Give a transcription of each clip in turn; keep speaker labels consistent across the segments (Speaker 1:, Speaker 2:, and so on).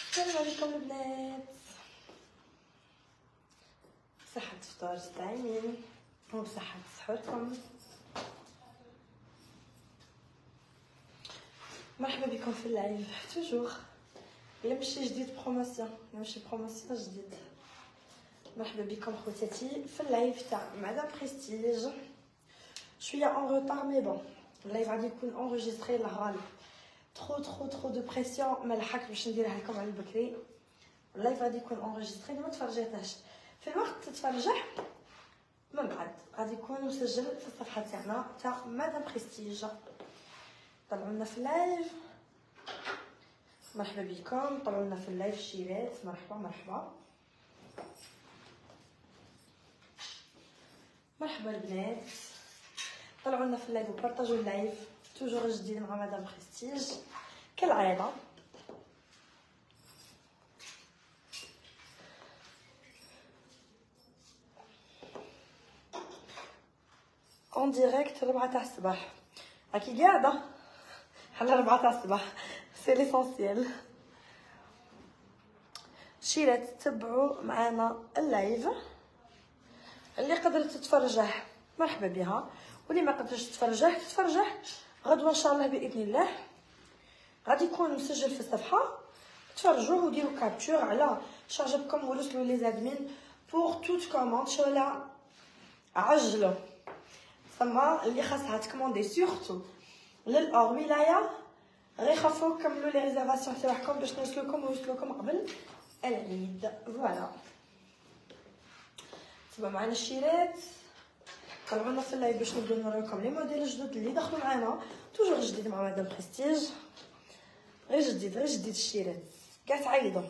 Speaker 1: السلام عليكم البنات. صحة فطور طايمين وبصحة سحوركم. مرحبا بكم في اللايف توجور. يمشي جديد بروموسيون، يمشي بروموسيون جديد. مرحبا بكم خواتاتي في اللايف تاع مدام بريستيج. شويه اون روتار مي بون اللايف غادي يكون انريجستري للغالب. ترو دو بريسيون ما لحقت باش نديرها لكم على البكري. اللايف غادي يكون انريجستري ما تفرجيتهاش في الوقت تتفرجه من بعد غادي يكون مسجل في الصفحه تاعنا تاع مدام بريستيج. طلعوا لنا في اللايف. مرحبا بكم، طلعوا لنا في اللايف الشيرات. مرحبا مرحبا البنات، طلعوا لنا في اللايف وبارطاجوا اللايف. توجور جديد مع مدام بريستيج كالعاده. اون ديريكت 4 تاع الصباح، راكي قاعده حنا 4 تاع الصباح، سي ليسونسيال. شيرات تتبعوا معنا اللايف. اللي قدرت تتفرجه مرحبا بها، واللي ما قدرتش تتفرجه غدوه ان شاء الله باذن الله غادي يكون مسجل في الصفحه. تفرجوه وديروا كابتور على شارجبكم ورسلوا لي زادمين بور توت كوموند. شولا عجلوا ثم اللي خاصها تكوموندي سورتو للاور ولايه غير خافوا كملوا لي ريزيرفاسيون تاعكم باش نوصلوكم قبل العيد. فوالا تبع معنا الشيرات. طلعونا في اللايف باش نبداو نوريكم لي موديل الجدد اللي دخلوا معنا. توجور جديد مع مدام بريستيج، غير جديد الشيرات. كاع تعيطوا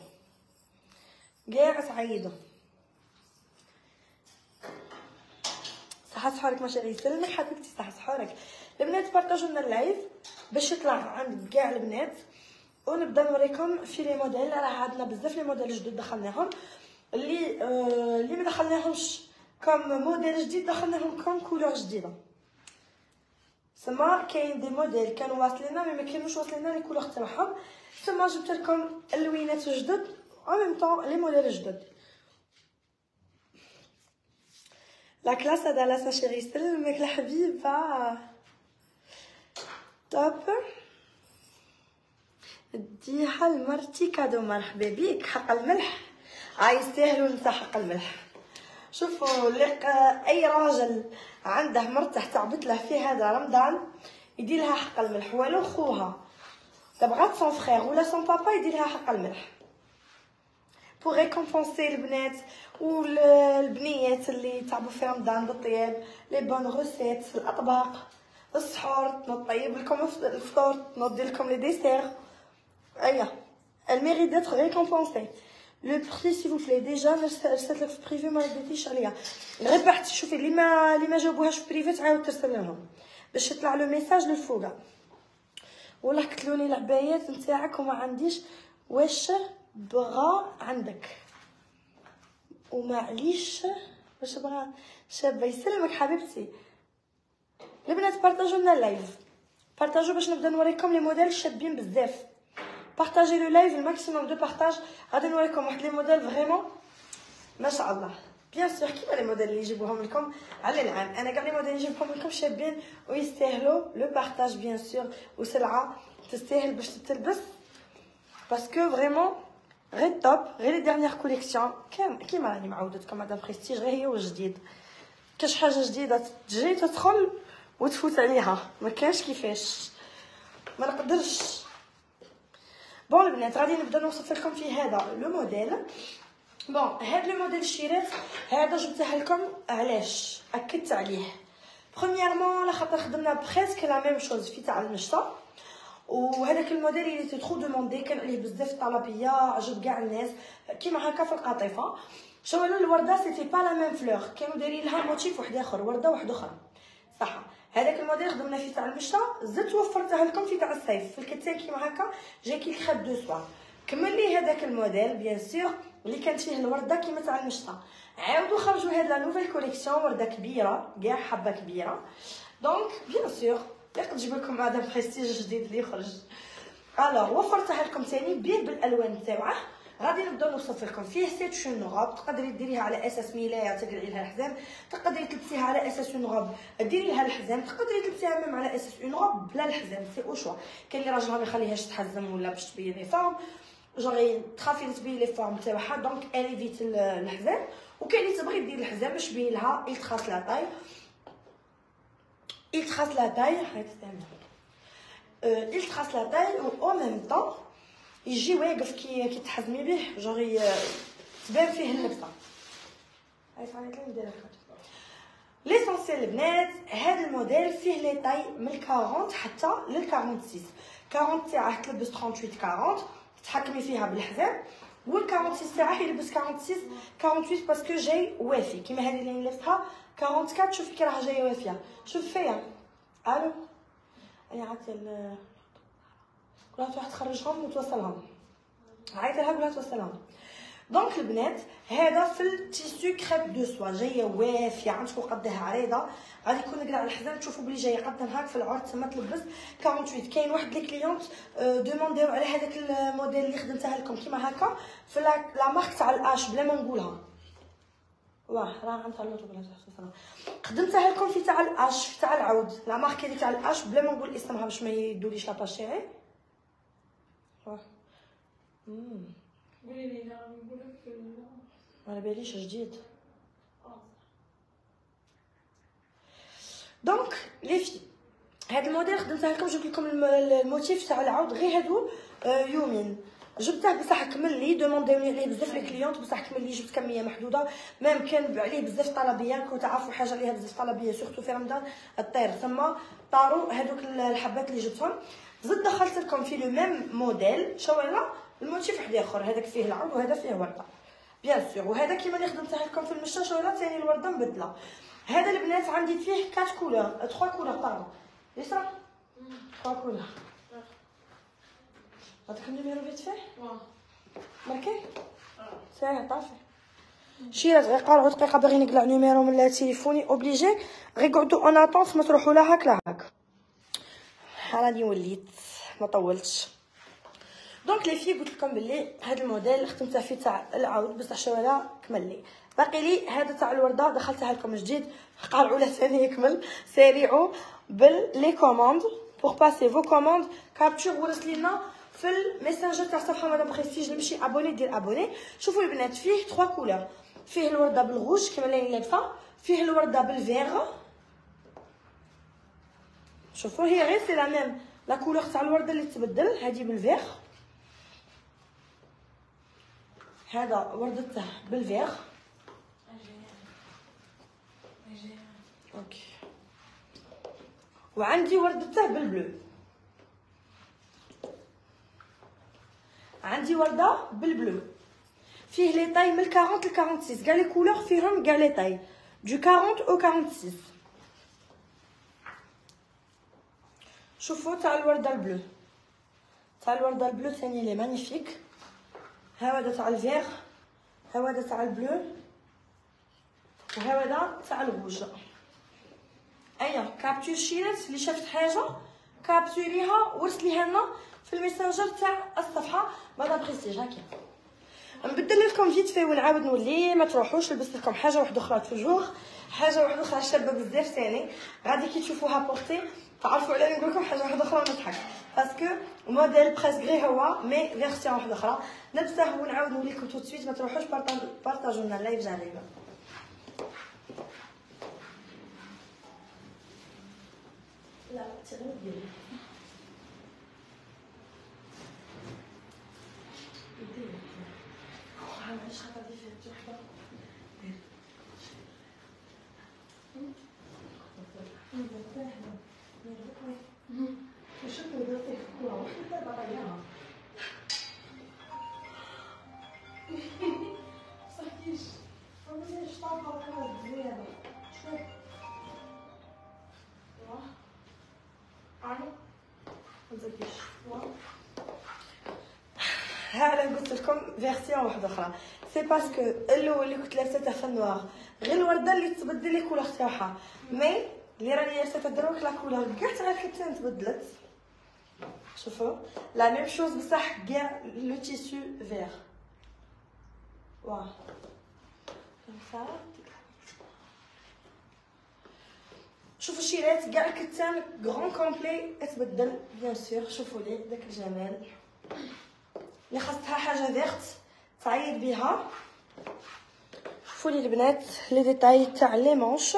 Speaker 1: صحة سحورك ماشي غير يسلمك حبيبتي. صحة سحورك البنات. بارطاجوا لنا اللايف باش يطلع عند كاع البنات ونبدا نوريكم في لي موديل. راه عندنا بزاف لي موديل جدد دخلناهم، اللي ما دخلناهمش كم موديل جديد دخلناهم كم كولور جديده. سما كاين دي موديل كانوا واصلينا ما كانوش واصلينا لي كولور تاعهم، ثم جبت لكم اللوينات جدد او ميم طون لي موديل جدد. لا كلاس هذا لا ساشيري سلمك الحبيبه. توب ديها لمرتي كادو. مرحبا بيك. حق الملح يستاهلوا نتا حق الملح. شوفوا اي راجل عنده مرته تعبت له في هذا رمضان يدير لها حق الملح، ولو خوها تبغات سون فخير ولا سون بابا يدير لها حق الملح بور ريكومبونسي البنات والبنيات اللي تعبوا في رمضان بالطياب. لي بون روسيت الاطباق السحور نطيب لكم الفطور، نوضي لكم لي ديسير. اييه الميريت ديتر ريكومبونسي. لو بري سي فو بلي ديجا رسلت لك في بريفي ما رديتيش عليا. غير بحث شوفي اللي ما جاوبوهاش في بريفي تعاود ترسل لهم باش يطلع لو ميساج للفوقه. والله كتلوني العبايات نتاعك وما عنديش واش بغا عندك ومعليش واش بغا شابه. يسلمك حبيبتي. البنات بارطاجوا لنا اللايف، بارطاجوا باش نبدا نوريكم لي موديل شابين بزاف. بارطاجي لو لايف الماكسيموم دو بارطاج. غادي نوريكم واحد لي موديل فريمون ما شاء الله. بيان سور كيما لي موديل اللي يجيبوهم لكم على العام، انا كاع لي موديل اللي نجيبهم لكم شابين ويستاهلوا لو بارطاج بيان سور، وسلعه تستاهل باش تتلبس باسكو فريمون غير توب. غير لي ديرنيير كوليكسيون كيما راني معودتكم مدام بريستيج غير هي والجديد. كاش حاجه جديده تجي تدخل وتفوت عليها ما كاينش كيفاش، ما نقدرش. بون البنات غادي نبدا نوصف لكم في هذا لو موديل. بون هذا لو موديل الشيرات هذا جبته لكم علاش اكدت عليه. برومييرمون على خاطر خدمنا بريسك لا ميم شوز في تاع المشطه، وهذاك الموديل اللي ترو دوموندي كان عليه بزاف طلبيه عجب كاع الناس كيما هكا في القطيفه. شوالو الورده سيتي با لا ميم فلور، كانوا دايرين لها موتيف واحد اخر، ورده واحده اخرى صح. هذاك الموديل خدمنا فيه تاع المشطه، زدت وفرته لكم في تاع الصيف في الكتان كيما هكا جاي كي الخيط دو سوا. كمل لي هذاك الموديل بيان سور اللي كانت فيه الورده كيما تاع المشطه. عاودوا خرجوا هاد لا نوفيل كوليكسيون ورده كبيره كاع حبه كبيره. دونك بيان سور تقدر تجيب لكم هذا بريستيج جديد اللي يخرج الوغ وفرتها لكم ثاني بيه بالالوان تاعه. غادي نبداو نوصف لكم فيه 7 شنغاب، تقدري ديريها على اساس ملايه تقلعي لها الحزام، تقدري تلبسيها على اساس اون غوب ديري لها الحزام، تقدري تلبسيها ميم على اساس اون غوب بلا الحزام، سي او شوا. كاين اللي راجلها ما يخليهاش تحزم ولا باش تبين لي فورم، جوغي تخافي تبين لي فورم تاعها دونك اليفيت الحزام، وكاين اللي تبغي دير الحزام باش تبين لها يتخاص لا طاي يتخاص لا طاي هاك تستعمل يتخاص لا طاي و او ميم طون يجي واقف كي تحزمي به جوغي تبان فيه اللبسه. هاي صارت لي ندير الخط ليسونسيال البنات. هذا الموديل فيه لي طاي من 40 حتى لل 46. 40 تاعه تلبس 38 40 تتحكمي فيها بالحزام، وال 46 تاعه يلبس 48 باسكو جاي وافي كيما هذه اللي لبستها 44. شوفي كي راها جايه وافيه، شوف فيا الو انا عاد كلها تروح تخرجهم وتوصلهم، عيط لها قولها توصلهم. دونك البنات هذا في التيسو كريب دو سوا جايه وافيه عندكم قدها عريضه، غادي يكون قلع الحزام تشوفوا بلي جايه قدها هاك في العرض تما تلبس 48. كاين واحد لي كليونط دومونديو على هذاك الموديل اللي خدمتها لكم كيما هكا في لا مارك تاع الاش بلا ما نقولها، واه راه عندها اللوطو بلا توصلها، خدمتها لكم في تاع الاش في تاع العود لا مارك هذه تاع الاش بلا ما نقول اسمها باش ما يدوليش لاباج تاعي. واه
Speaker 2: قولي لي انا نقول لك
Speaker 1: ما على باليش جديد. دونك لي في هاد الموديل خدمتها لكم، جبت لكم الموتيف تاع العود غير هادو يومين، جبته بصح كمل لي دومونديوني عليه بزاف لي كليونط بصح كمل لي جبت كميه محدوده ميم كان عليه بزاف طلبيه. كنتو تعرفوا حاجه عليها بزاف طلبيه سورتو في رمضان الطير ثم طاروا هذوك الحبات اللي جبتهم. زدت دخلت لكم في لو ميم موديل شويه الموتيف واحد اخر، هذاك فيه العود وهذا فيه ورده بيان سور، وهذا كيما اللي خدمتها لكم في المشاش ولا ثاني الورده مبدله. هذا البنات عندي فيه 4 كولور 3 كولور باردون يسرا 3 كولور. هذاك النيميرو فيت فيه ماركي ساهل طافي شي دقيقه ربع دقيقه باغي نقلع نيميرو من تليفوني اوبليجي غير قعدوا اون اتونس ما تروحوا لا هاك لا هاك. راني وليت ما طولتش. دونك لي في قلت لكم بلي هذا الموديل خدمته فيه تاع العود بصح شويه كمل لي باقي لي هذا تاع الورده دخلتها لكم جديد قارعوا له ثاني يكمل سارعوا باللي كوموند بور باسي فو كوموند كابتور ورسل لنا في الميسنجر تاع صفحه مدام بريستيج نمشي ابوني دير ابوني. شوفوا البنات فيه 3 كولور، فيه الورده بالغوش كيما اللي لابسه، فيه الورده بالفيغ شوفوا هي غير سي لا ميم لا كولور تاع الورده اللي تبدل هذه بالفيغ، هذا وردته بالفيغ اوكي، وعندي وردته بالبلو، عندي ورده بالبلو. فيه لي طاي من 40 ل 46 كاع لي كولور فيهم كاع لي طاي دو 40 او 46. شوفوا تاع الورده البلو، تاع الورده البلو ثاني لي مانيفيك، هذا تاع الفيغ، هذا تاع البلو، وهذا تاع الروج. ايا كابتور شيرت اللي شافت حاجه كابتوريها ورسليها لنا في الميسنجر تاع الصفحه مدام بريستيج. هكا نبدل لكم فيت في ونعاود نولي ما تروحوش لبست لكم حاجه واحده اخرى توجور حاجه واحده اخرى شابه بزاف ثاني غادي كي تشوفوها بورتي تعرفوا على نقول لكم حاجه واحده اخرى ونضحك باسكو موديل بريسك غير هو مي فيرسيون واحده اخرى نلبسه ونعاود نولي لكم تو سويت. ما تروحوش بارطاجوا لنا اللايف جاريبه. لا تغير ديري معليش خاطر دي فيه وحده شوفوا درتي الكره وحده باغياها صحيش والله اش طاقه كره زياده شوف واه عاني ما تزكيش واه هذا قلت لكم فيرسيون واحده اخرى سي باسكو الاول اللي كنت لابسه في النوار غير الورده اللي تبدل لي كولور تاعها مي اللي راني لابسه دروك لا كولور كاع تاع الكتان تبدلت شوفوا لا ميم شوز بصح كاع لو تيسو فير. واه كيما شوفوا الشيرات كاع الكتان غران كومبلي اتبدل بيان سور. شوفوا لي داك الجمال اللي خاصها حاجه فيرت تعيط بها. شوفوا لي البنات لي ديتاي تاع لي مونش.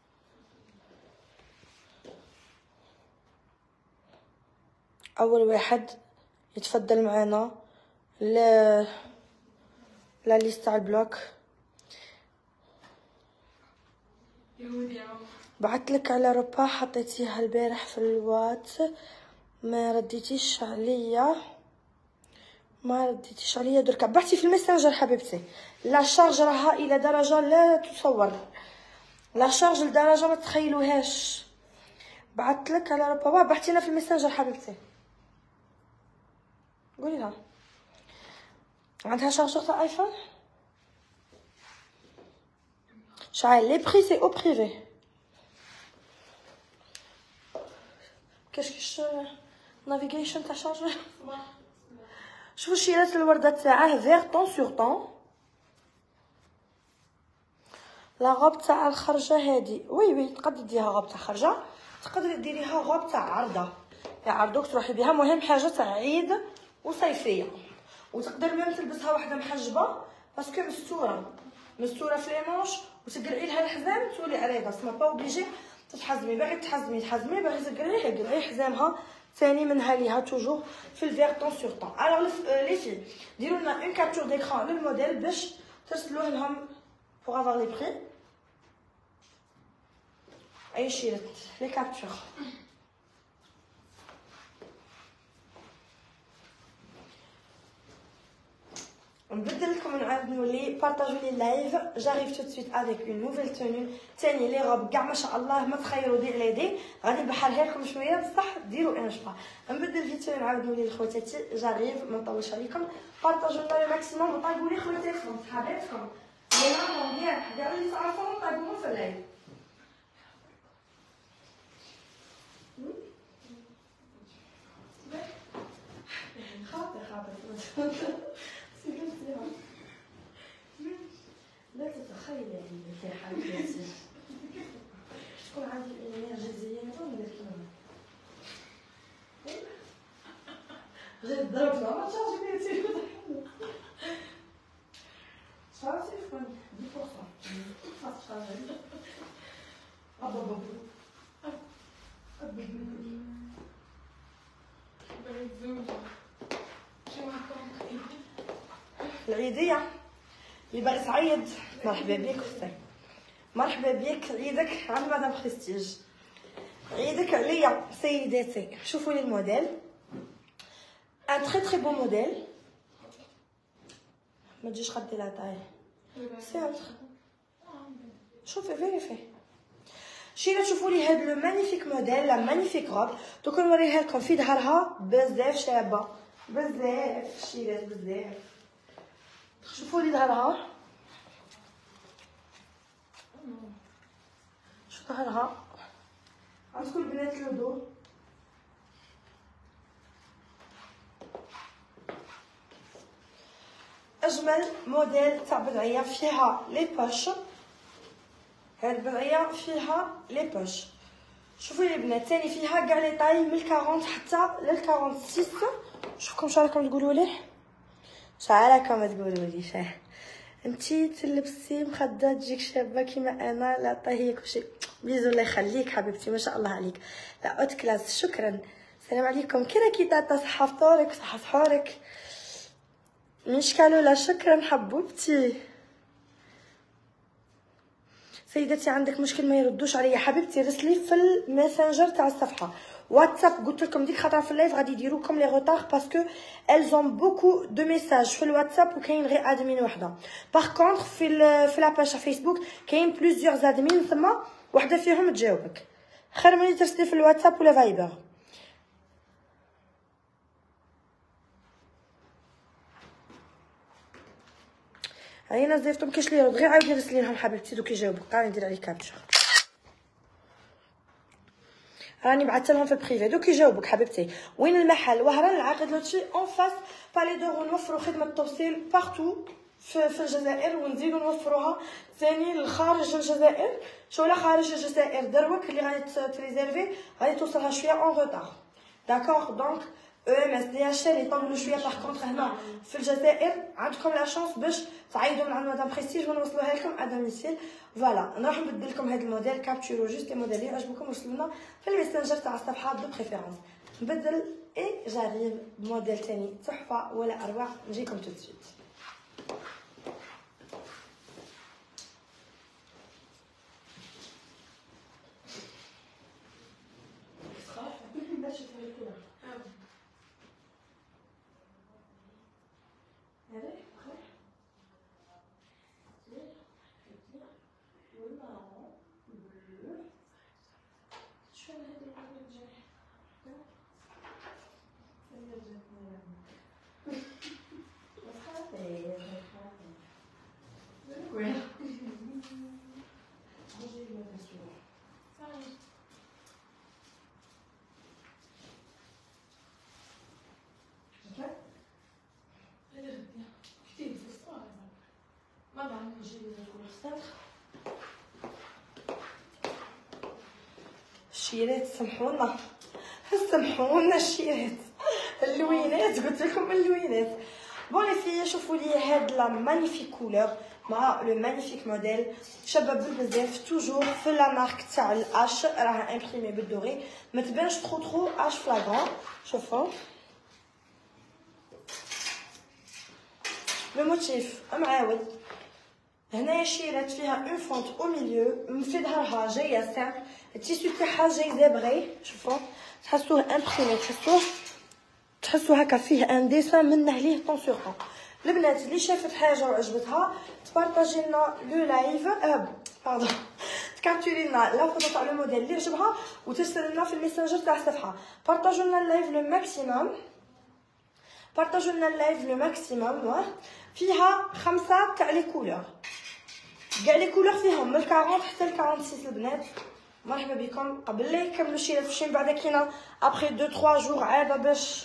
Speaker 1: اول واحد يتفضل معنا لا ليست تاع البلوك. بعثلك على روبا حطيتيها البارح في الوات ما رديتيش عليا دركا بعتي في الميسنجر حبيبتي. لا شارج راها الى درجه لا تصور، لا شارج لدرجه ما تخيلوهاش. بعثلك على روبا بعتينا في الميسنجر حبيبتي. قولي لها عندها شارجور تاع ايفون شعال. لي بري سي او بريفي كاش نافيغيشن تاع شارجور. شوفوا الشيرات الورده تاعه فيغ طون سور طون. لا غوب تاع الخرجه هادي وي تقدري ديريها غوب تاع خرجه، تقدري ديريها غوب تاع عرضه يعرضوك تروحي بها. مهم حاجه تاع عيد وصيفيه، وتقدر ميم تلبسها وحده محجبه باسكو مستوره في لي مونش وتقلعي لها الحزام تولي عريضه. سما با اوبليجي تتحزمي، باغي تحزمي باغي تقلعي حزامها ثاني منها ليها توجور في الفيغ طون سور طون. الوغ لي في ديروا لنا اون كابتور ديكران للموديل باش ترسلوه لهم بوغ افوار لي بري. اي شيرات لي كابتور. نبدل لكم نعاود نولي بارطاجوا لي اللايف. جاريف تو سويت افيك اون نوفيل توني ثاني لي غوب كاع ما شاء الله ما تخيروا دي على دي. غادي نبحرها لكم شويه بصح ديروا ان شبا. نبدل فيديو نعاود نولي لخواتاتي. جاريف ما نطولش عليكم. بارطاجوا لنا الماكسيموم وطيبوا لي خواتاتكم صحاباتكم لي مامون ديال اللي تعرفوهم طيبوهم في اللايف. خاطر لا تتخيل يعني في حياتي شكون عندي الانرجي زينه ولا كيما غير ضربت ما تشارجي بيا التليفون شارجي تليفون 10% خاص تشارجي ابا العيديه اللي باغي تعيد مرحبا بك اختي، مرحبا بك. عيدك عند مدام بريستيج، عيدك عليا سيداتي. شوفوا لي الموديل ان تري بون موديل. ما تجيش خدي لا طاي سي شوفي فيريفي شيرا. شوفوا لي هاد لو مانيفيك موديل لا مانيفيك روب. دوك نوريها لكم في ظهرها بزاف شابه بزاف شيرات بزاف. شوفوا لي ظهرها شو ظهرها عندكم البنات لودو. اجمل موديل تاع بدعيه فيها لي بوش. هاد البدعيه فيها لي بوش. شوفوا لي البنات ثاني فيها كاع لي طاي من 40 حتى لل 46. شوفكم شنو راكم تقولوا لي، شعراكم تقولوا لي شاه انتي تلبسي مخده تجيك شابه كيما انا. لا طاهيه كلشي بيزو الله يخليك حبيبتي ما شاء الله عليك. لا اوت كلاس شكرا. السلام عليكم كي راكي تاتا صحه فطورك صحه سحورك مشكالو. لا شكرا حبوبتي. سيدتي عندك مشكل ما يردوش عليا حبيبتي رسلي في الماسنجر تاع الصفحه واتساب. قلت لكم ديك خطره في اللايف غادي يديروكم لي روتار باسكو elles ont beaucoup de messages في الواتساب وكاين غير ادمين وحده. باغ كونطخ في لاباج فيسبوك كاين بليزيور ادمين ثم وحده فيهم تجاوبك. خير ملي ترسلي في الواتساب ولا فايبر. هاينا زيفتهم كاش لي يرد غير عاودي رسلي لهم حبيبتي دوك يجاوبك. قاعده ندير عليك كابتشر. راني بعثت لهم في البريفي دوك يجاوبوك حبيبتي. وين المحل؟ وهران العقد لوتشي اون فاس بالي دور. نوفروا خدمه التوصيل بارتو في الجزائر، ونزيدوا نوفروها ثاني لخارج الجزائر. شولا خارج الجزائر دروك اللي غادي تريزيرفي غادي توصلها شويه اون روتار. داكوغ دونك ام اس دي اتش ال يطولوا شويه. باغ كونطخ هنا في الجزائر عندكم لا شانس باش تعيطوا من عند مدام بريستيج ونوصلوها لكم ا دوميسيل. فوالا نروح نبدل لكم هذا الموديل كابتشيرو جوست الموديل اللي عجبكم وصلوا لنا في الميسنجر تاع الصفحه دو بريفيرونس. نبدل اي جاريب بموديل ثاني تحفه ولا اروع. نجيكم تو سويت. الشيرات سمحونا سمحونا الشيرات اللوينات قلت لكم اللوينات. بون لي في شوفوا لي هاد لا مانيفيك كولور مع لو مانيفيك موديل شباب بزاف توجور في لا مارك تاع الاش راها امبريمي بالدوري ما تبانش ترو اش فلاغون. شوفوا لو موتيف معاود هنايا شيرات فيها اون فونت او ميليو في ظهرها جايه سامبل. التيسو تاعها جاي زابغي. شوفوا تحسوه امبريمي تحسوا هكا فيه ان ديسان منه ليه طون سور طون. البنات اللي شافت حاجه وعجبتها تبارطاجي لنا لو لايف باردون تكابتوري لنا لا فوتو تاع لو موديل اللي عجبها وترسل لنا في الميسنجر تاع الصفحه. بارطاجوا لنا اللايف لو ماكسيموم. بارطاجوا لنا اللايف لو ماكسيموم. فيها 5 تاع لي كولور كاع لي كولور فيهم من 40 حتى ل 46 البنات. مرحبا بكم. قبل لا يكملوا الشيرات فاش من بعد كاينه ابري 2 3 جور عاده باش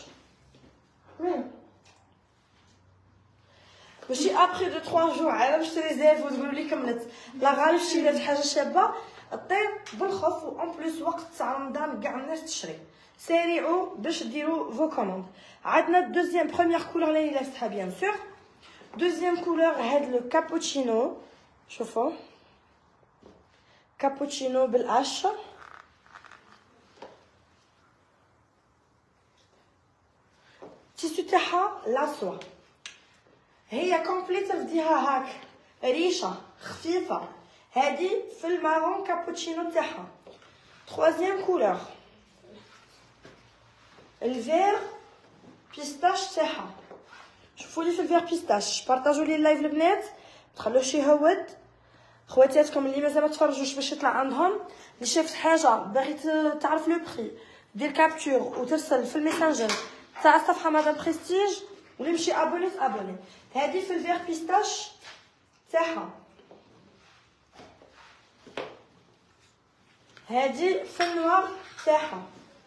Speaker 1: ماشي ابري 2 3 جور عاده باش تريزيرف وتقولوا لي كملت. لا غالب الشيرات حاجه شابه طير بالخف و اون بليس وقت تاع رمضان كاع الناس تشري. سارعوا باش ديروا فو كوموند. عندنا دوزيام بروميير كولور اللي لابستها بيان سور. دوزيام كولور هاد لو كابوتشينو. شوفوا كابوتشينو بالاش. التيسو تاعها لاسوا هي كومبليت رديها هاك ريشه خفيفه. هادي في المارون كابوتشينو تاعها. تروازيام كولور الفير بيستاش تاعها. شوفوا لي في الفير بيستاش. بارطاجوا لي اللايف البنات تخلوش يهود. خواتاتكم اللي مازال ما تفرجوش باش يطلع عندهم اللي شافت حاجه باغي تعرف لو بري دير كابتور وترسل في الميسنجر تاع الصفحه مدام بريستيج واللي يمشي ابوني ابوني. هذه في الفير بيستاش تاعها. هذه في النوار تاعها.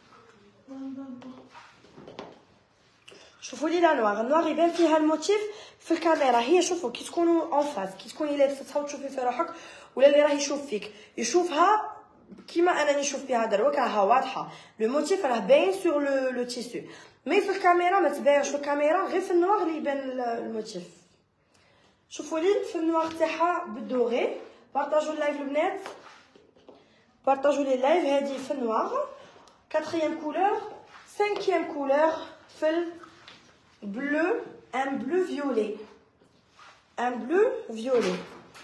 Speaker 1: شوفوا لي لا نوار يبان فيها الموتيف في الكاميرا. هي شوفوا كي تكونوا اون فاز كي تكوني لابسه تحاول تشوفي في روحك ولا اللي راه يشوف فيك يشوفها كيما انا نشوف فيها دروك راها واضحه. لو موتيف راه باين سور لو تيسو مي في الكاميرا ما تبانش. في الكاميرا غير في النوار اللي يبان الموتيف. شوفوا لي في النوار تاعها بالدوغي. بارطاجوا اللايف البنات بارطاجوا لي اللايف. هذه في النوار. 4e كولور 5e كولور في bleu, un bleu violet. Un bleu violet.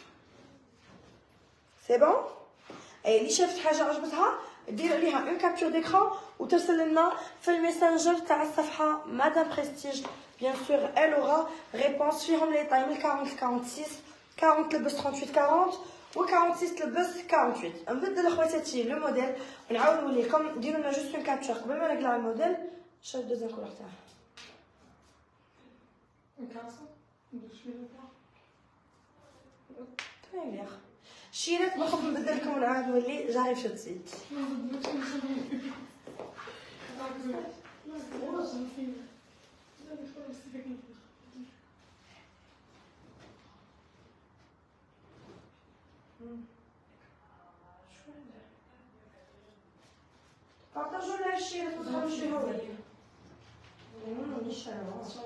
Speaker 1: C'est bon? اي اللي شافت حاجه عجبتها دير عليها اون كابتور ديكران وترسل لنا في الميسنجر تاع الصفحه مدام بريستيج. بيان سور elle aura réponse فيهم لي طاي من 40 ل 46. 40 تلبس 38 40 و 46 تلبس 48. نبدل اخواتاتي لو موديل ونعاود نولي لكم. ديروا لنا جوست اون كابتور قبل ما نقلع الموديل. شوف دوزيام كولور تاعها. مليح. الشيرات باخذ نبدل لكم ونعاود نولي جاري في الزيت. بارطاجوا لها الشيرات وتخرجوا فيها وهي. مانيش عارفة.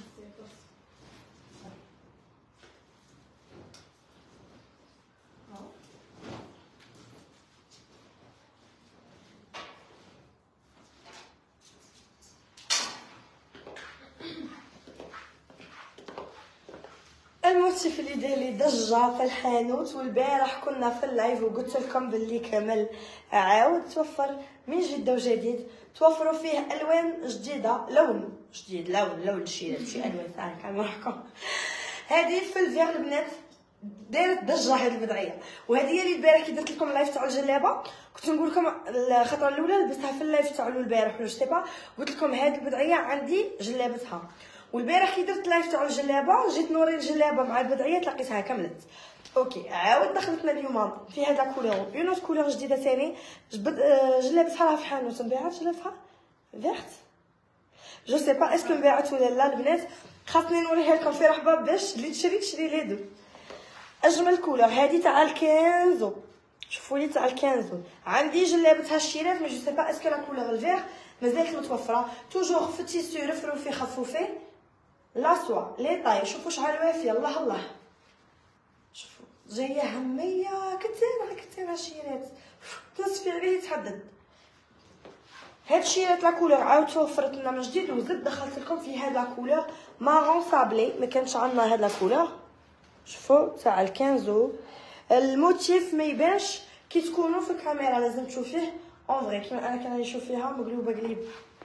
Speaker 1: الموتيف اللي داير لي ضجه في الحانوت، والبارح كنا في اللايف وقلت لكم باللي كامل عاود توفر من جدة وجديد، توفروا فيه الوان جديده، لون جديد، لون الشيرات ماشي الوان ثانيه كنوريكم. هذه في الفيغ البنات دارت ضجه هذه البدعيه، وهذه هي اللي البارح كي درت لكم اللايف تاع الجلابه كنت نقول لكم الخطره الاولى لبستها في اللايف تاع البارح ولا شتي با، قلت لكم هذه البدعيه عندي جلابتها. والبارح كي درت لايف تاع الجلابه جيت نوري الجلابه مع البدعيه لقيتها كملت. اوكي عاود دخلتنا اليوم في هذا كولور اون اوت كولور جديده ثاني، جلابتها لها في حانوت نبيعها جلابتها فيرت جو سي با اسكو نبيعت ولا لا البنات، خاصني نوريها لكم في رحبه باش اللي تشري لي دو. اجمل كولور هذه تاع الكنزو، شوفوا لي تاع الكنزو عندي جلابتها الشيرات مي جو سي با اسكو لا كولور الفيغ مازالت متوفره، توجور في تيسو رفروفي خفوفي لا سوا لي طاي، شوفوا شحال وافيه الله الله، شوفوا جايه هميه كثيره الشيرات تصفي عليه يتحدد. هاد الشيرات لا كولور عاود توفرت لنا من جديد، وزد دخلت لكم في هاد لا كولور مارون صابلي، ما كانش عندنا هاد لا كولور، شوفوا تاع الكنزو. الموتيف ما يبانش كي تكونوا في الكاميرا، لازم تشوفيه اون فري كيما انا كان نشوف فيها مقلوبه قليب.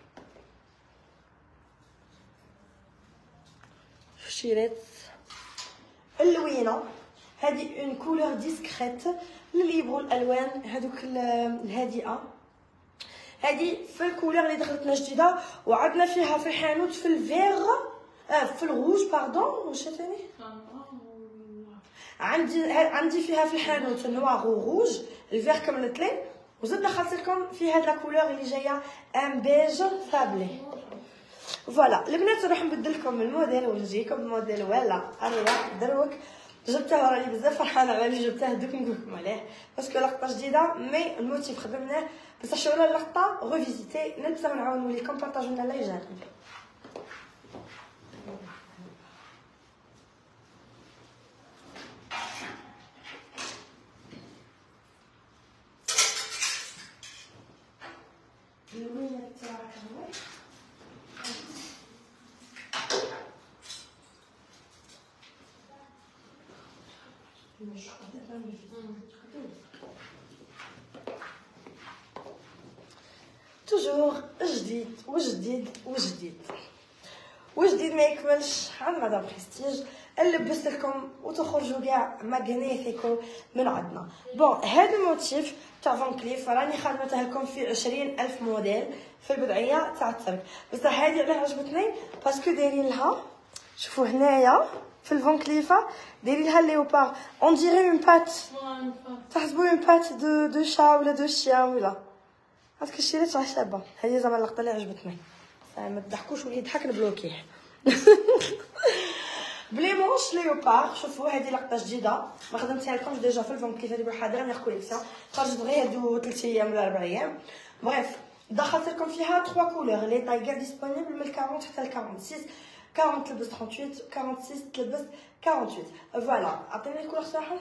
Speaker 1: شيرات اللوينه هذه اون كولور ديسكريت اللي يبغوا الالوان هذوك الهادئه، هذه في الكولور اللي دخلتنا جديده وعندنا فيها في الحانوت في الفيغ في الروج باردون واش ثاني عندي فيها في الحانوت النوار وروج الفيغ كملت لي، وزاد دخلت لكم في هاد لا كولور اللي جايه ان بيج فابلي. فوالا البنات راح نبدل لكم الموديل ونجيكم بموديل ولا انا دروك جبته راني بزاف فرحانه على اللي جبته دوك نقول لكم عليه باسكو لقطه جديده مي الموتيف خدمناه بصح شويه اللقطه ريفيزيتي نلبسها ونعاود نوريكم بارطاجوا لنا لا يجانب. توجور جديد وجديد ما يكملش عند مدام بريستيج، نلبس لكم وتخرجوا كاع ماغنيفيكو من عندنا. بون هذا الموتيف تاع فان كليف راني خدمتها لكم في 20,000 موديل في البدعيه تاع الترك، بصح هذه علاه عجبتني باسكو دايرين لها شوفوا هنايا في الفان كليفه دايرين لها ليوبار اون ديري اون بات، تحسبوا اون بات دو شا ولا دو شيان ولا هاك الشيرات راه شابه. هذه زعما اللقطه اللي عجبتني، ما تضحكوش واللي يضحك نبلوكيه. بلي مونش ليوبار، شوفوا هذه لقطه جديده ما خدمتها لكمش ديجا في الفون كيف هذه بحاضره من كوليكسيون خرجت غير هادو 3 ايام ولا 4 ايام. بريف دخلت لكم فيها 3 كولور لي طاي كاع ديسپونيبل من 40 حتى ل 46، 40 تلبس 38 46 تلبس 48. فوالا عطيني الكولور تاعهم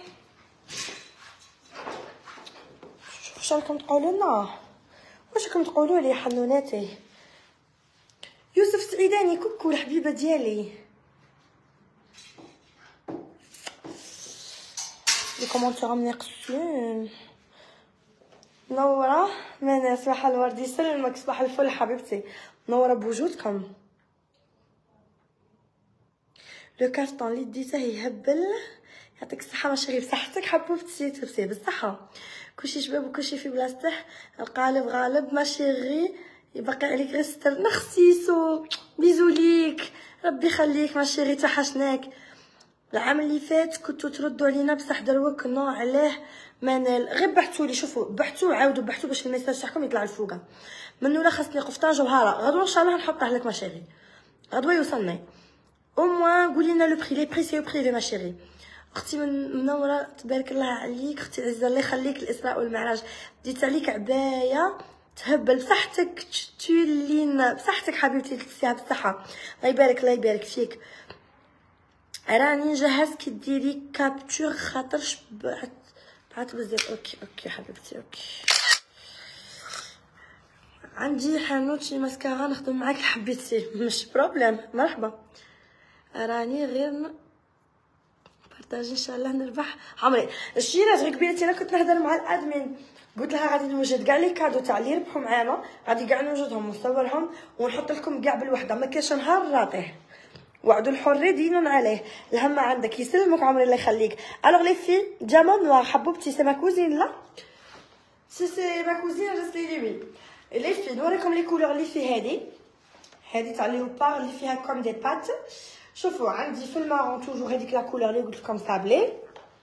Speaker 1: شوفوا راكم تقولوا لنا، واش راكم تقولوا لي حنوناتي. يوسف سعيداني كوكو الحبيبه ديالي، لي كومونتير منقصين. منوره مانا صباح الورد يسلمك، صباح الفل حبيبتي، منوره بوجودكم. لو كارطون اللي ديته يهبل، يعطيك الصحه ماشي بصحتك حبوبتي تبسي بالصحه، كلشي شباب وكلشي في بلاصته، القالب غالب ماشي غي يبقى عليك غير ستر. نخسيسو بيزو ليك ربي يخليك ماشي غي توحشناك. العام اللي فات كنتو تردوا علينا بصح دروك نو علاه مانال غير بحثولي. شوفوا بحثوا عاودوا بحثوا باش الميساج تاعكم يطلع لفوقا. من ولا خاصني قفطان جوهره غدوه ان شاء الله نحطه لك ما شيري، غدوه يوصلني او موان. قولي لنا لو بري، لي بري سي بريفي ما شيري. اختي منوره تبارك الله عليك، اختي عزه الله يخليك. الاسراء والمعراج ديت عليك عبايه تهبل بصحتك تولين بصحتك حبيبتي، تلبسيها بالصحه. الله يبارك الله يبارك فيك. راني جهزت كي ديري كابتور خاطرش بعت بزاف. اوكي حبيبتي اوكي. عندي حانوت شي ماسكارا نخدم معاك حبيبتي، مش بروبليم مرحبا. راني غير بارطاجي ان شاء الله نربح عمري. الشيرات غير قبيلتي انا كنت نهضر مع الادمين قلت لها غادي نوجد كاع لي كادو تاع اللي ربحوا معانا، غادي كاع نوجدهم ونصورهم ونحط لكم كاع بالوحده، ما كاينش نهار راطيه. وعدو الحر دين عليه. الهم عندك يسلمك عمري الله يخليك. الوغ لي في ديامون نوار حبوبتي سي ما كوزين. لا سي ما كوزين رسلي لي وي. لي في نوريكم لي كولور اللي في هذه تاع ليوبار اللي فيها كوم دي بات. شوفوا عندي في المارون توجور هذيك لا كولور اللي قلت لكم سابلي،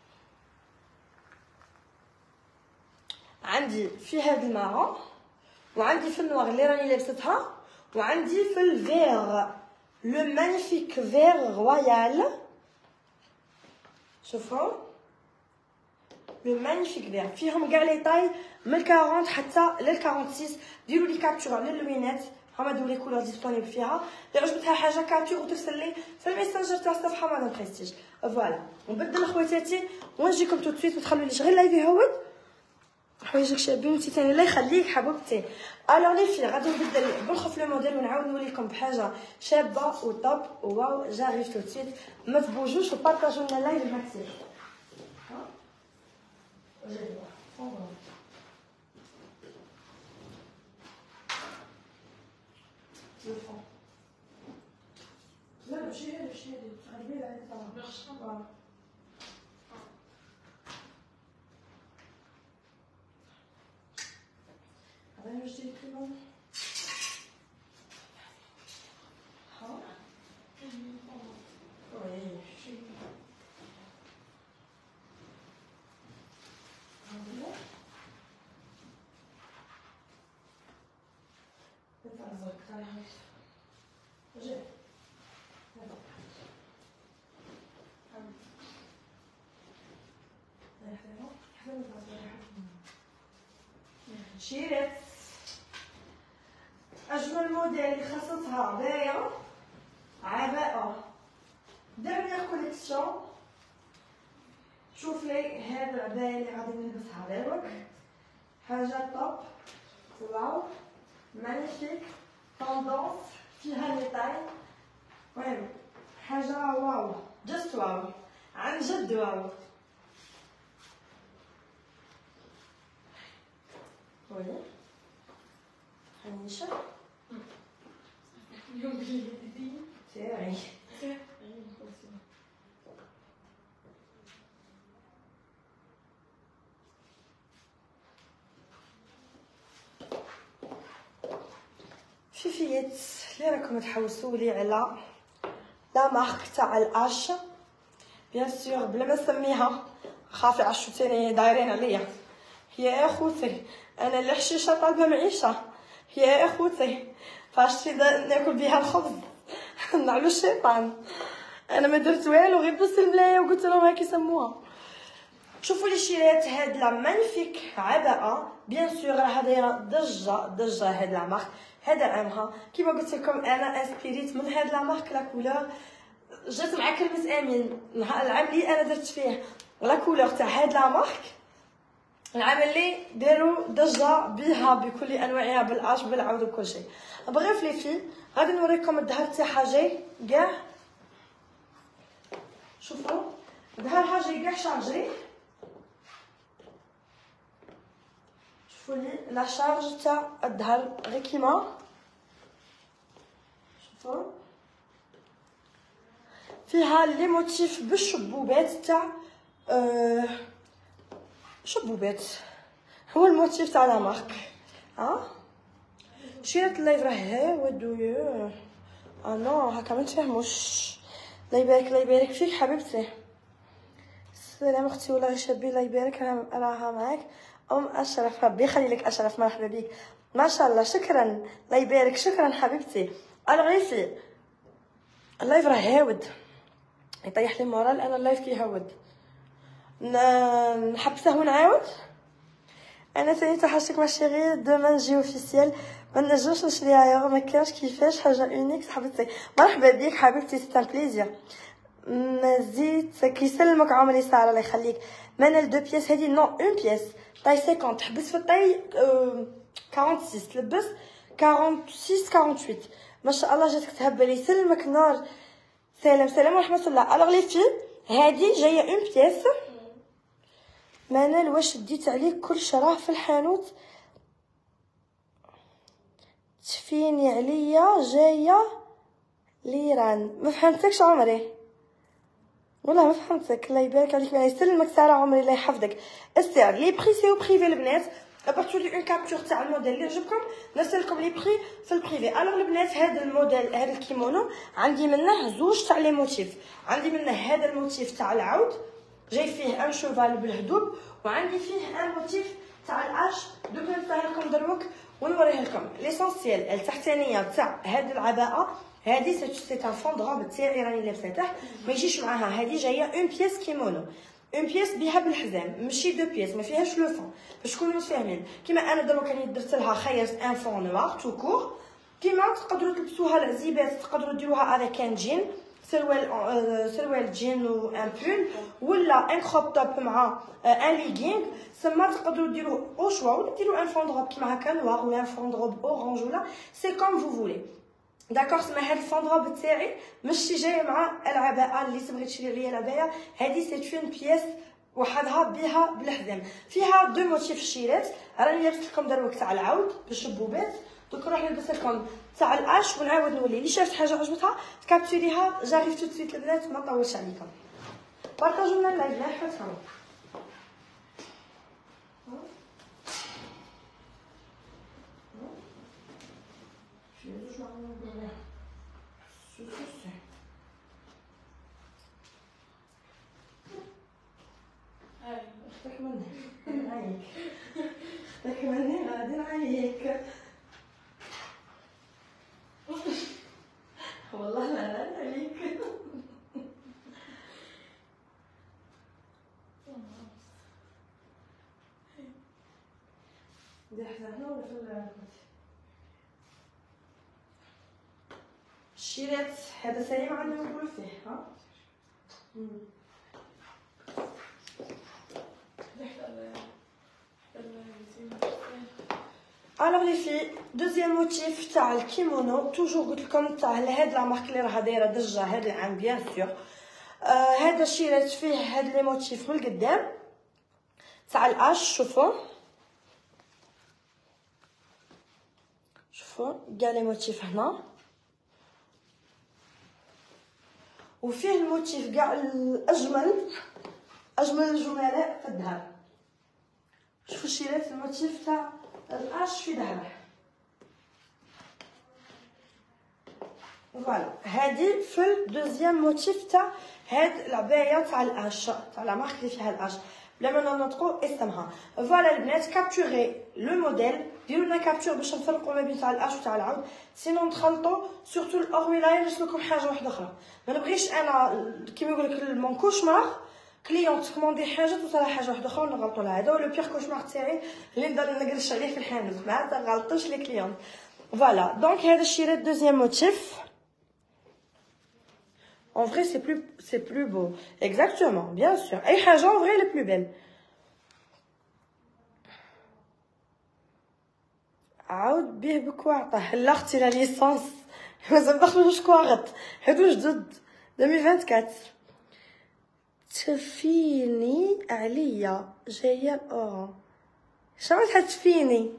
Speaker 1: عندي في هذا المارون، وعندي في النوار اللي راني لابستها، وعندي في الفيغ لو مانيفيك فيغ رويال. شوفوا لو مانيفيك فيغ فيهم كاع لي طاي من 40 حتى لل 46. ديروا لي كابتور للوينات، هما دو لي كولور ديسپونيبل فيها. اللي عجبتها حاجه كابتور وترسل لي في الميسنجر تاع الصفحه مدام بريستيج. فوالا نبدل خواتاتي ونجيكم تو سويت، ما تخلونيش غير لايف يهود حوايجك شابين وانتي تاني الله يخليك حبيبتي. الوغ لي في غادي نبدل بالخف لو موديل ونعاود نوريكم بحاجه شابه وطوب. واو جاريف تو سويت، ما تبوجوش وبارطاجوا لنا لايف الماكسيموم. لا ماشي هذا غادي على الطاوله. هذا واش دير كريمون ها وي شي هذا الزرق تاعي جي شيرات اجمل موديل اللي خاصتها بايه عباءه ديرنيير كوليكسيون. شوف لي هاد العبايه اللي غادي نلبسها دروك، حاجه توب واو مانيفيك طوندونس فيها لي طاي. المهم حاجه واو جست واو عن جد واو. وي حنيشه تاعي فيفيات اللي راكم تحوسوا لي على لا مارك تاع الاش بيان سور بلا ما نسميها خافي عشوتيني دايرين عليا. يا اخوتي انا الحشيشه طالبه معيشه، يا اخوتي فاش ناكل بها الخبز نعلو الشيطان. انا ما درت والو غير بس الملايه وقلت لهم هاك يسموها. شوفوا لي شيرات هاد لا مانيفيك عباءه بيان سور راها دايره ضجه هاد لا مارك هذا عامها. كيما قلت لكم انا انسبيريت من هاد لا مارك لا كولور، جات مع كلمه امين العام اللي انا درت فيه لا كولور تاع هاد لا مارك، العام اللي داروا ضجه بها بكل انواعها بالاش بالعود وكل شيء. بغيف لي في غادي نوريكم الظهر تاعها جاي كاع. شوفوا ظهرها جاي كاع شارجي. شوفوا لي لا شارج تاع الظهر غير كيما شوفوا فيها لي موتيف بالشبوبات تاع شبوبات، هو الموتيف تاع لا مارك. ها شيرات اللايف راه ها ودويو نو هكا ما نتفاهموش. الله يبارك فيك حبيبتي. السلام اختي ولا شابين، الله يبارك. راها معاك ام اشرف، ربي يخلي لك اشرف، مرحبا بك ما شاء الله. شكرا الله يبارك، شكرا حبيبتي. الغيفي اللايف راه هاود يطيح لي مورال، انا اللايف كيهود نحبسه ونعاود. انا ثاني تحشك ماشي غير دوما نجي اوفيسيال، ما نجمش نشريها يا ما كاينش كيفاش حاجه اونيك حبيبتي. مرحبا بك حبيبتي، سي ان بليزير. مزيد كيسلمك عمري ساره الله يخليك. مانال دو بياس هذه نو اون بياس طاي 50، تحبس في الطاي 46 تلبس 46 48 ما شاء الله. جاتك تهبل يسلمك نار. سلام ورحمه الله. الوغ لي في هذه جايه اون بياس. مانال واش ديت عليك كلش راه في الحانوت تفيني عليا جايه ليران. ما فهمتكش عمري والله ما فهمتك. الله يبارك عليك، الله يسلمك ساره عمري، الله يحفظك. السعر لي بري سي او بريفي البنات، ابارتو لي اون كابتور تاع الموديل اللي عجبكم نرسلكم لي بري في البريفي. الوغ البنات هذا الموديل هذا الكيمونو عندي منه زوج تاع لي موتيف. عندي منه هذا الموتيف تاع العود جاي فيه ان شوفال بالهدوب، وعندي فيه ان موتيف تاع الاش. دوك نفتح لكم دروك ونوريه لكم. ليسونسيال التحتانيه تاع هذه العباءه هذه سي ان فون دروب تاعي راني لابساته، ما يجيش معاها. هذه جايه اون بياس كيمونو، اون بياس بها بالحزام ماشي دو بياس، ما فيهاش لو فون باش تكونوا متفاهمين. كيما انا دروك راني درت لها خيرت ان فون نوار تو كور. كيما تقدروا تلبسوها العزيبات، تقدروا ديروها افيك ان جين سروال جين و ان بول، ولا ان كروب توب مع ان ليغينغ. سما تقدروا ديروه او شوا، ولا ديروا ان فون دروب كيما هكا نوار، ولا ان فون دروب اورانج، ولا سي كوم فو فولي. داكوغ. سما هاد الفون دروب تاعي ماشي جاي مع العباءه اللي تبغي تشري ليا العبايه. هادي سي اون بياس وحدها بها بالحزام، فيها دو موتيف الشيرات. راني لبست لكم دروك تاع العود بالشبوبات، دوك نروح نلبس لكم تاع الاش ونعاود نولي. اللي شافت حاجه عجبتها تكابتوريها. جاريف تو سويت البنات، ما نطولش عليكم. بارطاجوا لنا اللايف، لا حتى اختك مني نعيك، اختك مني غادي نعيك والله لا عليك. دي حزانه ولا في الشيرات هذا سليم عندنا نقولوا فيه ها. الوغ لي في دوزيام موتيف تاع الكيمونو توجور قلت لكم تاع هاد لا مارك اللي راها دايره ضجه هاد العام بيان سور. هذا الشيرات فيه هاد لي موتيف من القدام تاع الاش. شوفوا كاع لي موتيف هنا، وفيه الموتيف كاع الاجمل الجملاء في الذهب. شوفوا الشيرات الموتيف تاع الاش في ذهب. فوالا هادي في الدوزيام موتيف تاع هاد العبايه تاع الاش تاع لا مارك اللي فيها الاش بلا ما ننطقوا اسمها. فوالا البنات كابتوري لو موديل، ديروا لنا كابتور باش نفرقوا ما بين تاع الاش وتاع العود، سينو نتخلطوا. سورتو الاورميلاي نرسلكم حاجه واحده اخرى. ما نبغيش انا كيما يقول لك مون كوشمار كليون تكوموندي حاجه توصلها حاجه واحده اخرى ونغلطوا لها. هذا هو لو بيغ كوشمار تاعي اللي نقدر نقرش عليه في الحانوت، ما تغلطوش لي كليون. فوالا دونك هذا الشيرات دوزيام موتيف. En vrai, c'est plus beau. Exactement, bien sûr. أي حاجة en vrai elle est plus belle. عاود بيه بكواعطة هلا اختي لا ليسونس مازال دخلوش كواغط هادو جدد 2024. تفيني عليا جايه الاورون. شنو تفيني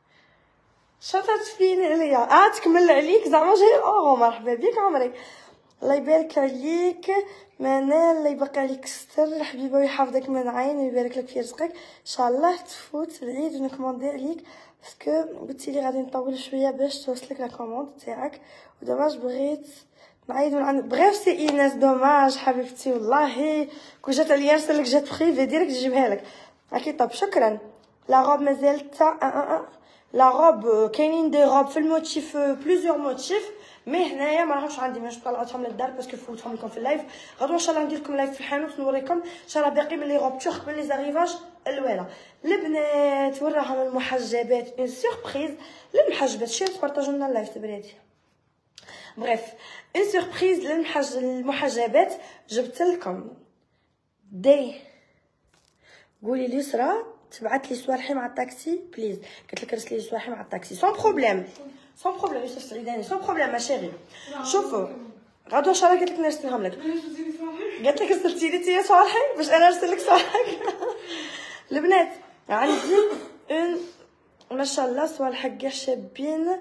Speaker 1: عليا؟ تكمل عليك زعما جايه الاورون. مرحبا بك عمري، الله يبارك عليك. منال الله يبقى عليك ستر حبيبه ويحفظك من عين ويبارك لك في رزقك. ان شاء الله تفوت العيد ونكوموندي عليك باسكو قلتي لي غادي نطول شويه باش توصلك لا كوموند تاعك، ودوماج بغيت نعيط من عند بغيف سي ايناس دوماج حبيبتي والله كون جات عليا نرسل لك جات بريفي ديريكت نجيبها لك. اكيد طب شكرا. لا روب مازال تاع لا روب كاينين دي روب في الموتيف بليزيور موتيف مي هنايا ما راهمش عندي ماش طلعتهم للدار باسكو فوتهم لكم في اللايف. غدوه ان شاء الله ندير لكم لايف في الحانوت نوريكم ان شاء الله باقي من لي روب تورك من لي زاريفاج الوالا. البنات وراهم المحجبات اون سوربريز للمحجبات شي تبارطاجوا لنا اللايف تبريدي. بريف اون سوربريز للمحجبات جبت لكم دي. قولي لي يسرا تبعت لي صوالحي مع الطاكسي بليز. قلت لك رسلي لي صوالحي مع الطاكسي سون بروبليم سون بروبليم يوسف سعيداني سون بروبليم ما شيري. شوفوا غدوه ان شاء الله قلت لك نرسلهم لك. قلت لك رسلتي لي تي صوالحي باش انا نرسل لك صوالحك. البنات عندي اون ما شاء الله صوالح كاع شابين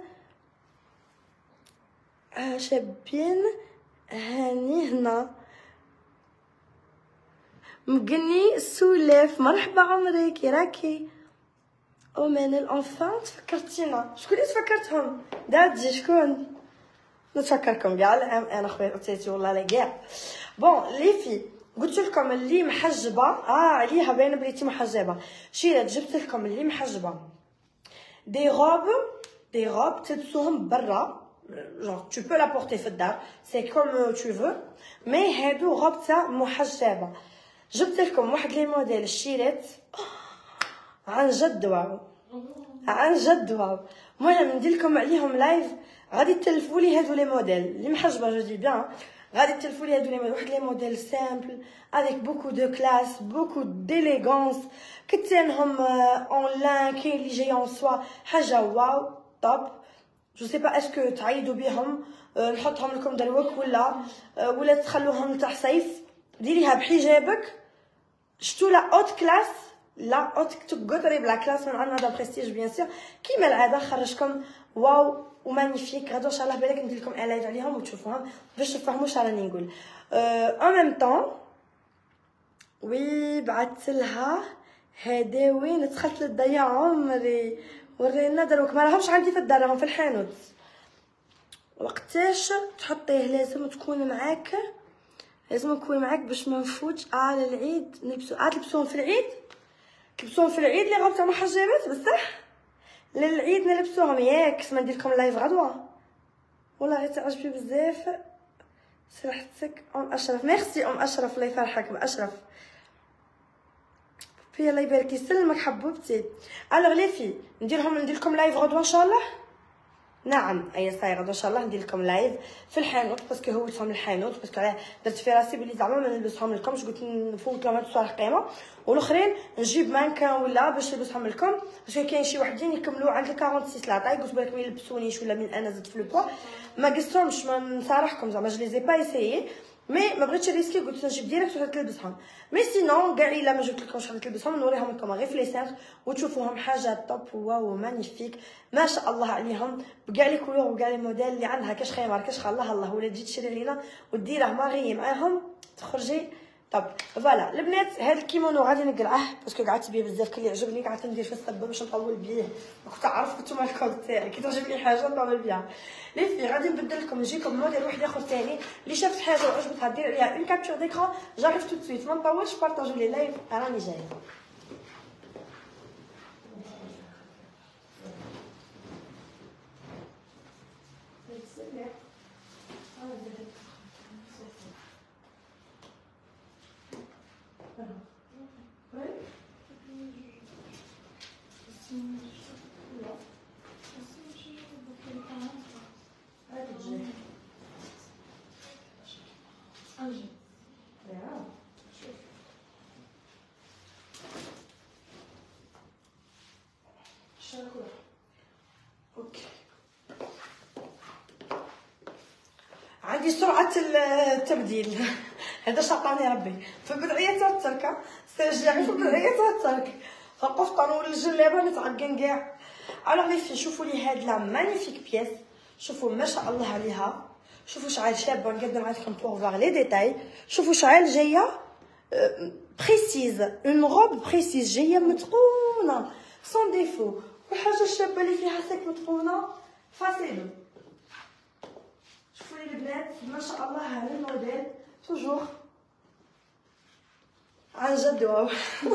Speaker 1: شابين. هاني هنا مقني سولف مرحبا عمري كي راكي. او مان الانفان تفكرتينا. شكون اللي تفكرتهم دادجي شكون نتفكركم كاع انا خويا عطيتي والله لا كاع. بون لي في قلت لكم اللي محجبه عليها باينه بليتي محجبه شيرات جبت لكم اللي محجبه دي روب تلبسوهم برا genre tu peux la porter في الدار c'est comme tu veux mais هادو روب تاع محجبه. جبت لكم واحد لي موديل الشيرات عن جد واو عن جد واو. المهم ندير لكم عليهم لايف غادي تلفوا لي هادو لي موديل اللي محجبه جو دي بيان غادي تلفوا لي هادو لي موديل واحد لي موديل سامبل avec beaucoup de classe beaucoup d'élégance كتانهم اون لان كاين اللي جاي اون سوا حاجه واو طب جو سي با اسكو تعيدوا بهم نحطهم لكم دروك ولا تخلوهم تاع صيف ديريها بحجابك. شتو لا اوت كلاس لا اوت تقطري بلا كلاس من عندنا دا بريستيج بيان سور كيما العاده خرجكم واو ومانيفيك. غادي ان شاء الله بالك ندير لكم الايف عليهم وتشوفوهم باش تفهموا واش راني نقول. ان ميم طون وي بعثت لها هادي وين دخلت للضيا عمري ورينا دروك ما راهمش عندي في الدار راهم في الحانوت. وقتاش تحطيه لازم تكون معاك لازم يكون معاك باش ما نفوتش للعيد نلبسو تلبسوهم في العيد تلبسوهم في العيد لي غبطه محجبات بصح للعيد نلبسوهم ياك كنت ندير لكم لايف غدوه والله غير تعجبي بزاف صراحتك ام اشرف ميرسي ام اشرف الله يفرحك باشرف في الله يبارك يسلمك حبوبتي. الوغ لي في ندير لكم لايف غدوه ان شاء الله. نعم اي صايغه ان شاء الله ندير لكم لايف في الحانوت باسكو هويتهم الحانوت باسكو علاه درت في راسي بلي زعما ما نلبسهم لكمش قلت نفوت لهم هاد الصوالح قيمه والاخرين نجيب مانكان ولا باش نلبسهم لكم باسكو كاين شي وحدين يكملوا عند 46 لاطاي قلت بالك ما يلبسونيش ولا من انا زدت في البوا ما قصتهمش ما نصارحكم زعما جو لي زي با ايسيي مي ما بغيتش ريسكي قلت نجيب ديريكت وحد تلبسهم مي سينون كاع الا ما جبت لكمش حد تلبسهم نوريهم لكم غير في لي سانتر وتشوفوهم حاجه توب واو مانيفيك ما شاء الله عليهم بكاع لي كولور وكاع لي موديل اللي عندها كاش خيمار كاش الله ولا تجي تشري علينا وديره ماغي معاهم تخرجي طب فوالا البنات. هذا الكيمونو غادي نقلعه باسكو قعدت بيه بزاف كل اللي عجبني قعدت ندير في الصبه باش نطول بيه كنت عارف نتوما الكود تاعي كي تعجبني حاجه نطول بيها لي في غادي نبدل لكم نجيكم موديل واحد اخر ثاني اللي شافت حاجه وعجبتها دير عليها اون كابتور ديكران جاريف تو سويت ما نطولش بارطاجوا لي لايف راني جايه. عندي سرعه التبديل هذا شطاني ربي في بدعيه تاع التركه استرجعي في بدعيه تاع الترك القفطان ولا الجلابه نتعقن كاع. الوغ لي في شوفوا لي هاد لا مانيفيك بياس شوفوا ما شاء الله عليها شوفوا شعال شابه نقدم عليكم بور فار لي ديتاي شوفوا شعال جايه بريسيز اون روب بريسيز جايه متقونه سون ديفو والحاجه الشابه اللي فيها ساك متقونه فاسيلو شوفوا لي البنات ما شاء الله هذا الموديل توجور عن جد واو.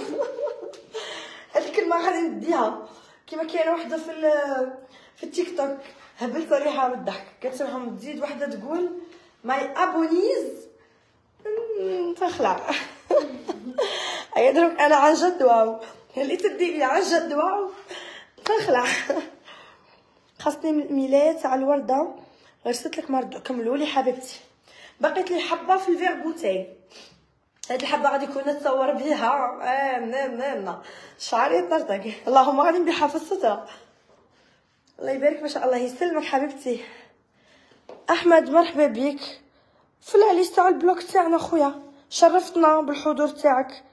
Speaker 1: هذه الكلمه غادي نديها كيما كاينه وحده في التيك توك هبلت عليها بالضحك، قالت لهم تزيد وحده تقول ماي ابونيز تخلع. هيا دروك انا عن جد واو، اللي تدي لي عن جد واو تخلع. خاصني من الميلاد تاع الورده رسلت لك مرض كملوا لي حبيبتي. بقيت لي حبه في الفيغ بوتاي، هاد الحبه غادي يكون نتصور بها شعري يطرطق اللهم غادي نبيعها في الستره. الله يبارك ما شاء الله يسلمك حبيبتي. احمد مرحبا بك في العليس تاع البلوك تاعنا خويا، شرفتنا بالحضور تاعك،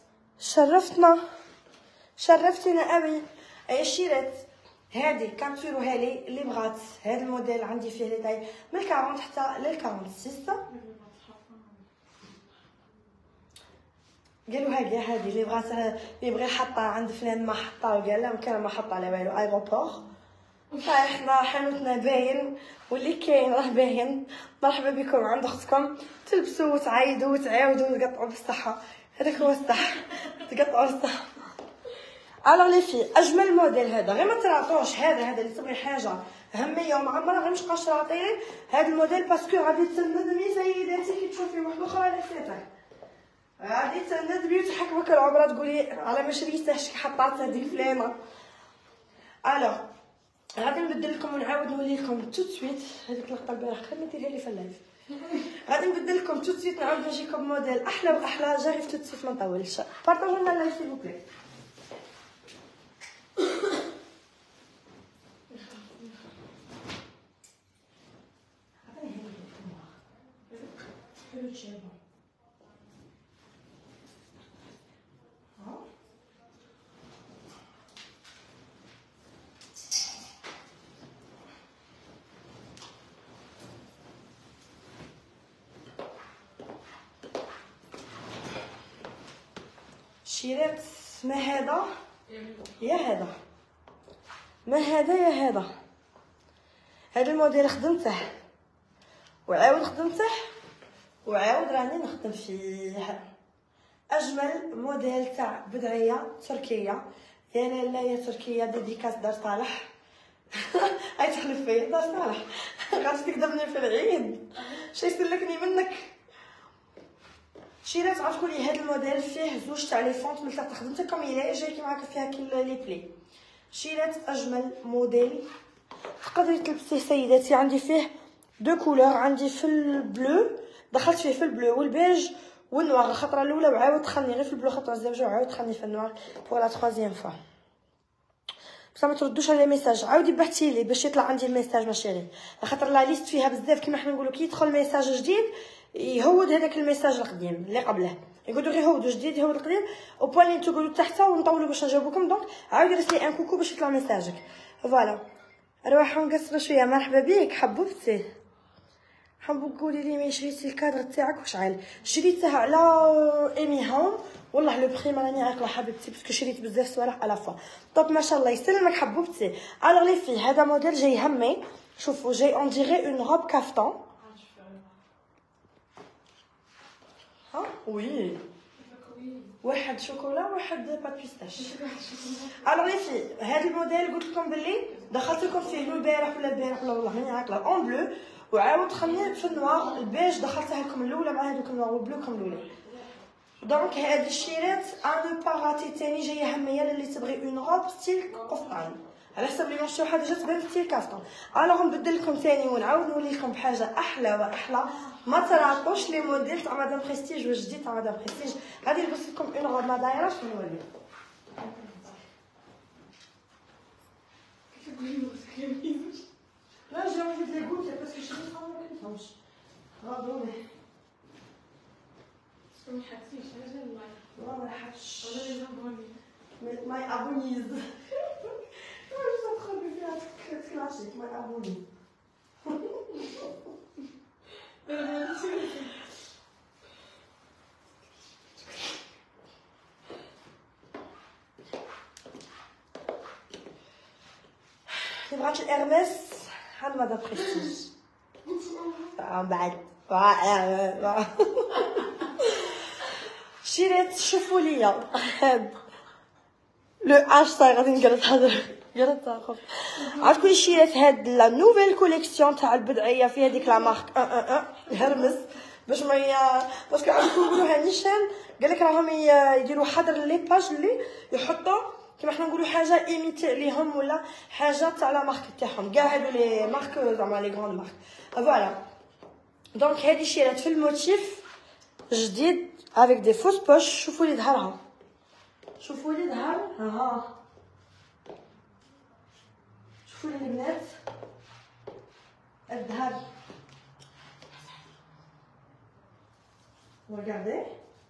Speaker 1: شرفتينا ابي. اي شيرات هادي كابتوروها لي اللي بغات هذا الموديل عندي فيه لي طاي من 40 حتى لل 46. قالوا هاكيا هذه اللي بغات اللي بغى يحطها عند فلان ما حطها وقال لا كان ما حطها على بالو ايغوبور. فاحنا حانوتنا باين واللي كاين راه باين. مرحبا بكم عند اختكم، تلبسوا وتعايدوا وتعاودوا وتقطعوا بالصحه، هذاك هو الصح، تقطعوا الصح. الوغ لي في اجمل موديل هذا غير ما تراطوش، هذا اللي تبغي حاجه هميه ومعمره غير مش قاشره عطيري هذا الموديل باسكو غادي تندمي سيداتي كي تشوفي واحده اخرى على فيتك، غادي تندمي وتحكمك العمره تقولي على ما شريتهاش كي حطات هذيك فلانه. الوغ غادي نبدل لكم ونعاود نولي لكم تو سويت هذيك اللقطه البارح خلينا نديرها لي في اللايف. غادي نبدل لكم تو سويت نعاود نجيكم موديل احلى واحلى. جاري في تو سويت ما نطولش، بارطاجيو لنا اللايف سيل بوبلي. شيرات ما هذا يا هذا، ما هذا يا هذا. هذا الموديل خدمته وعاود خدمته وعاود راني نخدم فيه. اجمل موديل تاع بدعيه تركيه يا لاله يا تركيه. ديديكاس دار صالح. هاي تحلف فيا دار صالح غادي تكذبني في العيد شي يسلكني منك. شيرات عرفتوا لي هذا الموديل فيه زوج تاع لي فونط من تحت خدمته كوم يلا جاي معاك فيها كل لي بلي. شيرات اجمل موديل تقدري تلبسيه سيداتي. عندي فيه دو كولور، عندي في البلو دخلت فيه في البلو والبيج والنوار الخطره الاولى وعاود دخلني غير في البلو خطره الزوجه وعاود دخلني في النوار بوغ لا تروازيام فوا. بصح ما تردوش على لي ميساج، عاودي بحثي لي باش يطلع عندي الميساج ماشي خاطر لا ليست فيها بزاف كيما حنا نقولوا كي يدخل ميساج جديد يهود هذاك الميساج القديم اللي قبله، يقولوا غير هودو جديد يهود القديم وبواني تقولوا تحت ونطولوا باش نجاوبكم. دونك عاودي رسلي ان كوكو باش يطلع ميساجك. فوالا نروحو نقصروا شويه. مرحبا بك حبوبتي، حبوك قولي لي ما شريتي الكادر تاعك وشعل شريته على ايمي هوم. والله لو بري ما راني عاقله حبيبتي باسكو شريت بزاف صوالح على فوا. طب ما شاء الله يسلمك حبوبتي. الوغ لي في هذا موديل جاي همي، شوفوا جاي اون ديغي اون روب كافتون. ها وي واحد شوكولا واحد بابيستاش. الوغ لي في هذا الموديل قلت لكم بلي دخلت لكم فيه البارح ولا والله ماني عاقله اون بلو وعاود خليت في النوار البيج دخلتها لكم الاولى مع هذوك النوار والبلو كم الاولى. دونك هاد الشيرات ان باراتي تاني جايه هميه اللي تبغي اون روب ستيل قفطان على حسب لي مشيو حاجه جات تبان ستيل كافتون. الوغ نبدل لكم ثاني ونعاود نولي لكم بحاجه احلى واحلى. ما تراطوش لي موديل تاع مدام بريستيج والجديد تاع مدام بريستيج. غادي نلبس لكم اون روب ما دايراش نولي لا j'ai envie de les goûter parce que je sais pas comment ils sont. غادوني ما حكيتيش حاجه والله ما حكيتش ولا لي زابوني ماي ابونيز. واش تدخل فيها تكلاشيك ماي ابوني. بغات الارمس عند مدام بريستيج. بعد شريت. شوفوا ليا هاد لو اش صاي غادي نقرا تهضر قرا تاخذ. عرفتوا شريت هاد لا نوفيل كوليكسيون تاع البدعيه فيها ديك لا مارك هرمس باش ما باسكو عرفتوا يقولوها نيشان قال لك راهم يديروا حظر لي باج اللي يحطوا كيما حنا نقولوا حاجه ايميتي عليهم ولا حاجه تاع لا مارك تاعهم كاع هادو لي مارك زعما لي غروند مارك فوالا. دونك هادي شريت في الموتيف جديد افيك دي فوس بوش. شوفوا لي ظهرها شوفوا لي ظهر ها شوفوا لي البنات الظهر رغاردي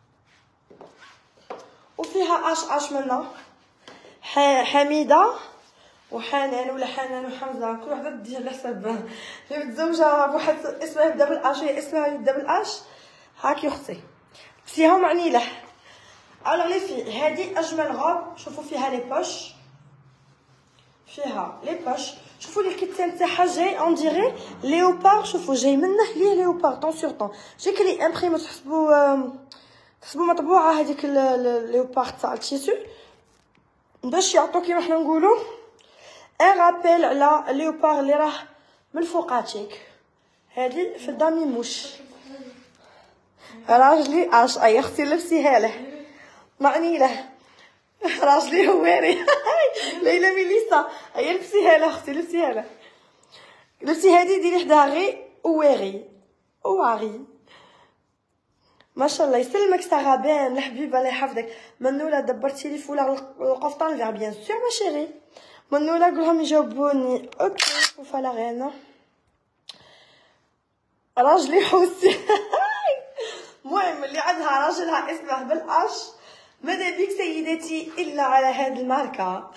Speaker 1: وفيها اش منا حميده وحنان ولا حنان وحمزه كل وحده دير على حساب هي متزوجه بواحد اسمها يبدا بالاش هي اسمها يبدا بالاش هاكي اختي بسيها معني له. الوغ لي في هذه اجمل غوب. شوفوا فيها لي بوش فيها لي بوش. شوفوا لي الكتان تاعها جاي اون ديري ليوبار. شوفوا جاي منه ليه ليوبار طون سور طون جاي كلي امبريمو تحسبوا مطبوعه هذيك ليوبار تاع التيسو باش يعطوك كيما حنا نقولوا ان رابيل على ليوبار اللي راه من فوقاتيك. هذه في دامي موش راجلي اش اي اختي لبسيها له معني له راجلي هواري ليلى ميليسا هي لبسيها له اختي لبسيها له لبسي هذه ديري حداها غي واري ما شاء الله يسلمك سغابان الحبيبه الله يحفظك. منوله دبرتي لي فولا القفطان الفيغ بيان سور ما شيري. منوله قولهم يجاوبوني اوكي وفلا غينا راجلي حوسي المهم اللي عندها راجلها اسمه بالاش ماذا بك سيدتي الا على هاد الماركه.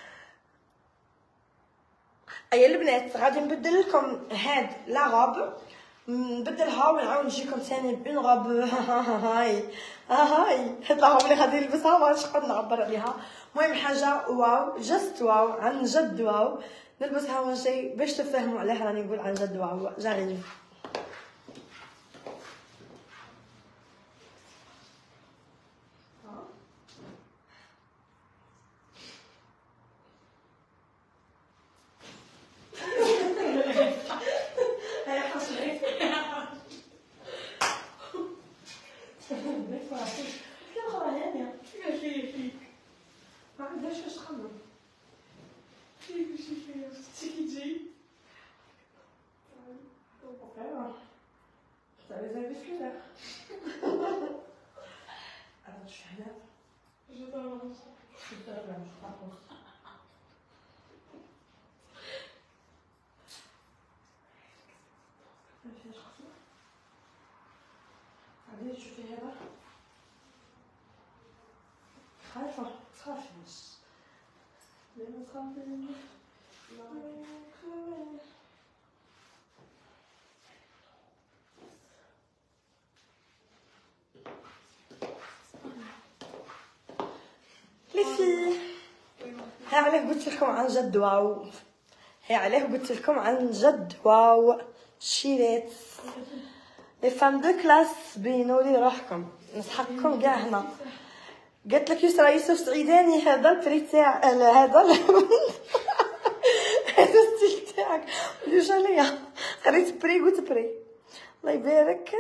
Speaker 1: ايا البنات غادي نبدل لكم هاد لا غوب نبدلها ونعاود نجيكم ثاني بين غوب هاي هاد لا غوب اللي غادي نلبسها ما نقدر نعبر عليها. المهم حاجه واو جست واو عن جد واو نلبسها ونجي باش تفهموا علاه راني نقول عن جد واو جاري. عادي تشوفي هذا خايفة تخافيش لا ما تخافيش لي في ها علاه قلت لكم عن جد واو. هي علاه قلت لكم عن جد واو شريت لي فام دو كلاس بينوا لي روحكم نسحقكم كاع هنا. قالت لك يسرا يوسف سعيداني هذا البري تاع هذا هذا الستيل تاعك واش عليا قريت بري قلت بري الله يبارك.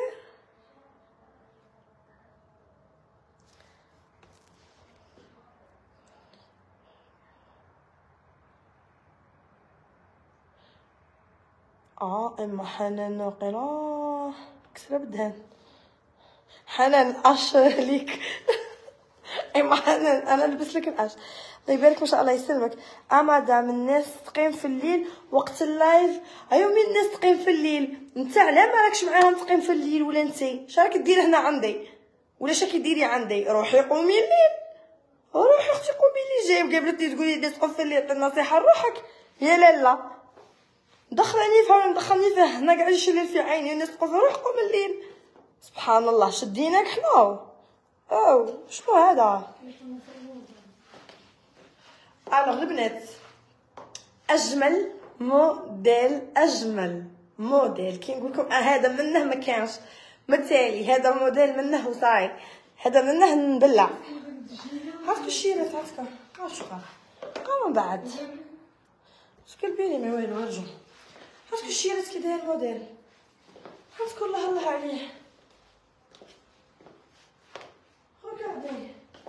Speaker 1: اما حنان قرا كسره بدهن حنان اش ليك اما حنان انا نلبس لك الاش الله يبارك ما شاء الله يسلمك. مادام الناس تقيم في الليل وقت اللايف ايوا مين الناس تقيم في الليل انت علاه ما راكش معاهم تقيم في الليل ولا انتي شراك دير هنا عندي ولا شاكي ديري عندي روحي قومي الليل روحي اختي قومي الليل جايب قبلتي تقولي لي تقف في الليل النصيحه لروحك يا لالا دخلني فيه هنا قاعد يشلل في عيني الناس تقول روح قوم الليل سبحان الله شديناك حنا او شنو هذا. الوغ البنات اجمل موديل كي نقول لكم هذا منه ما كانش مثالي، هذا موديل منه وصاير، هذا منه نبلع. هاكا الشيرات هاكا عارفه قام بعد شكل بيني ما والو رجع. هاكا الشيرات كي داير موديل هاكا الله عليه. regardez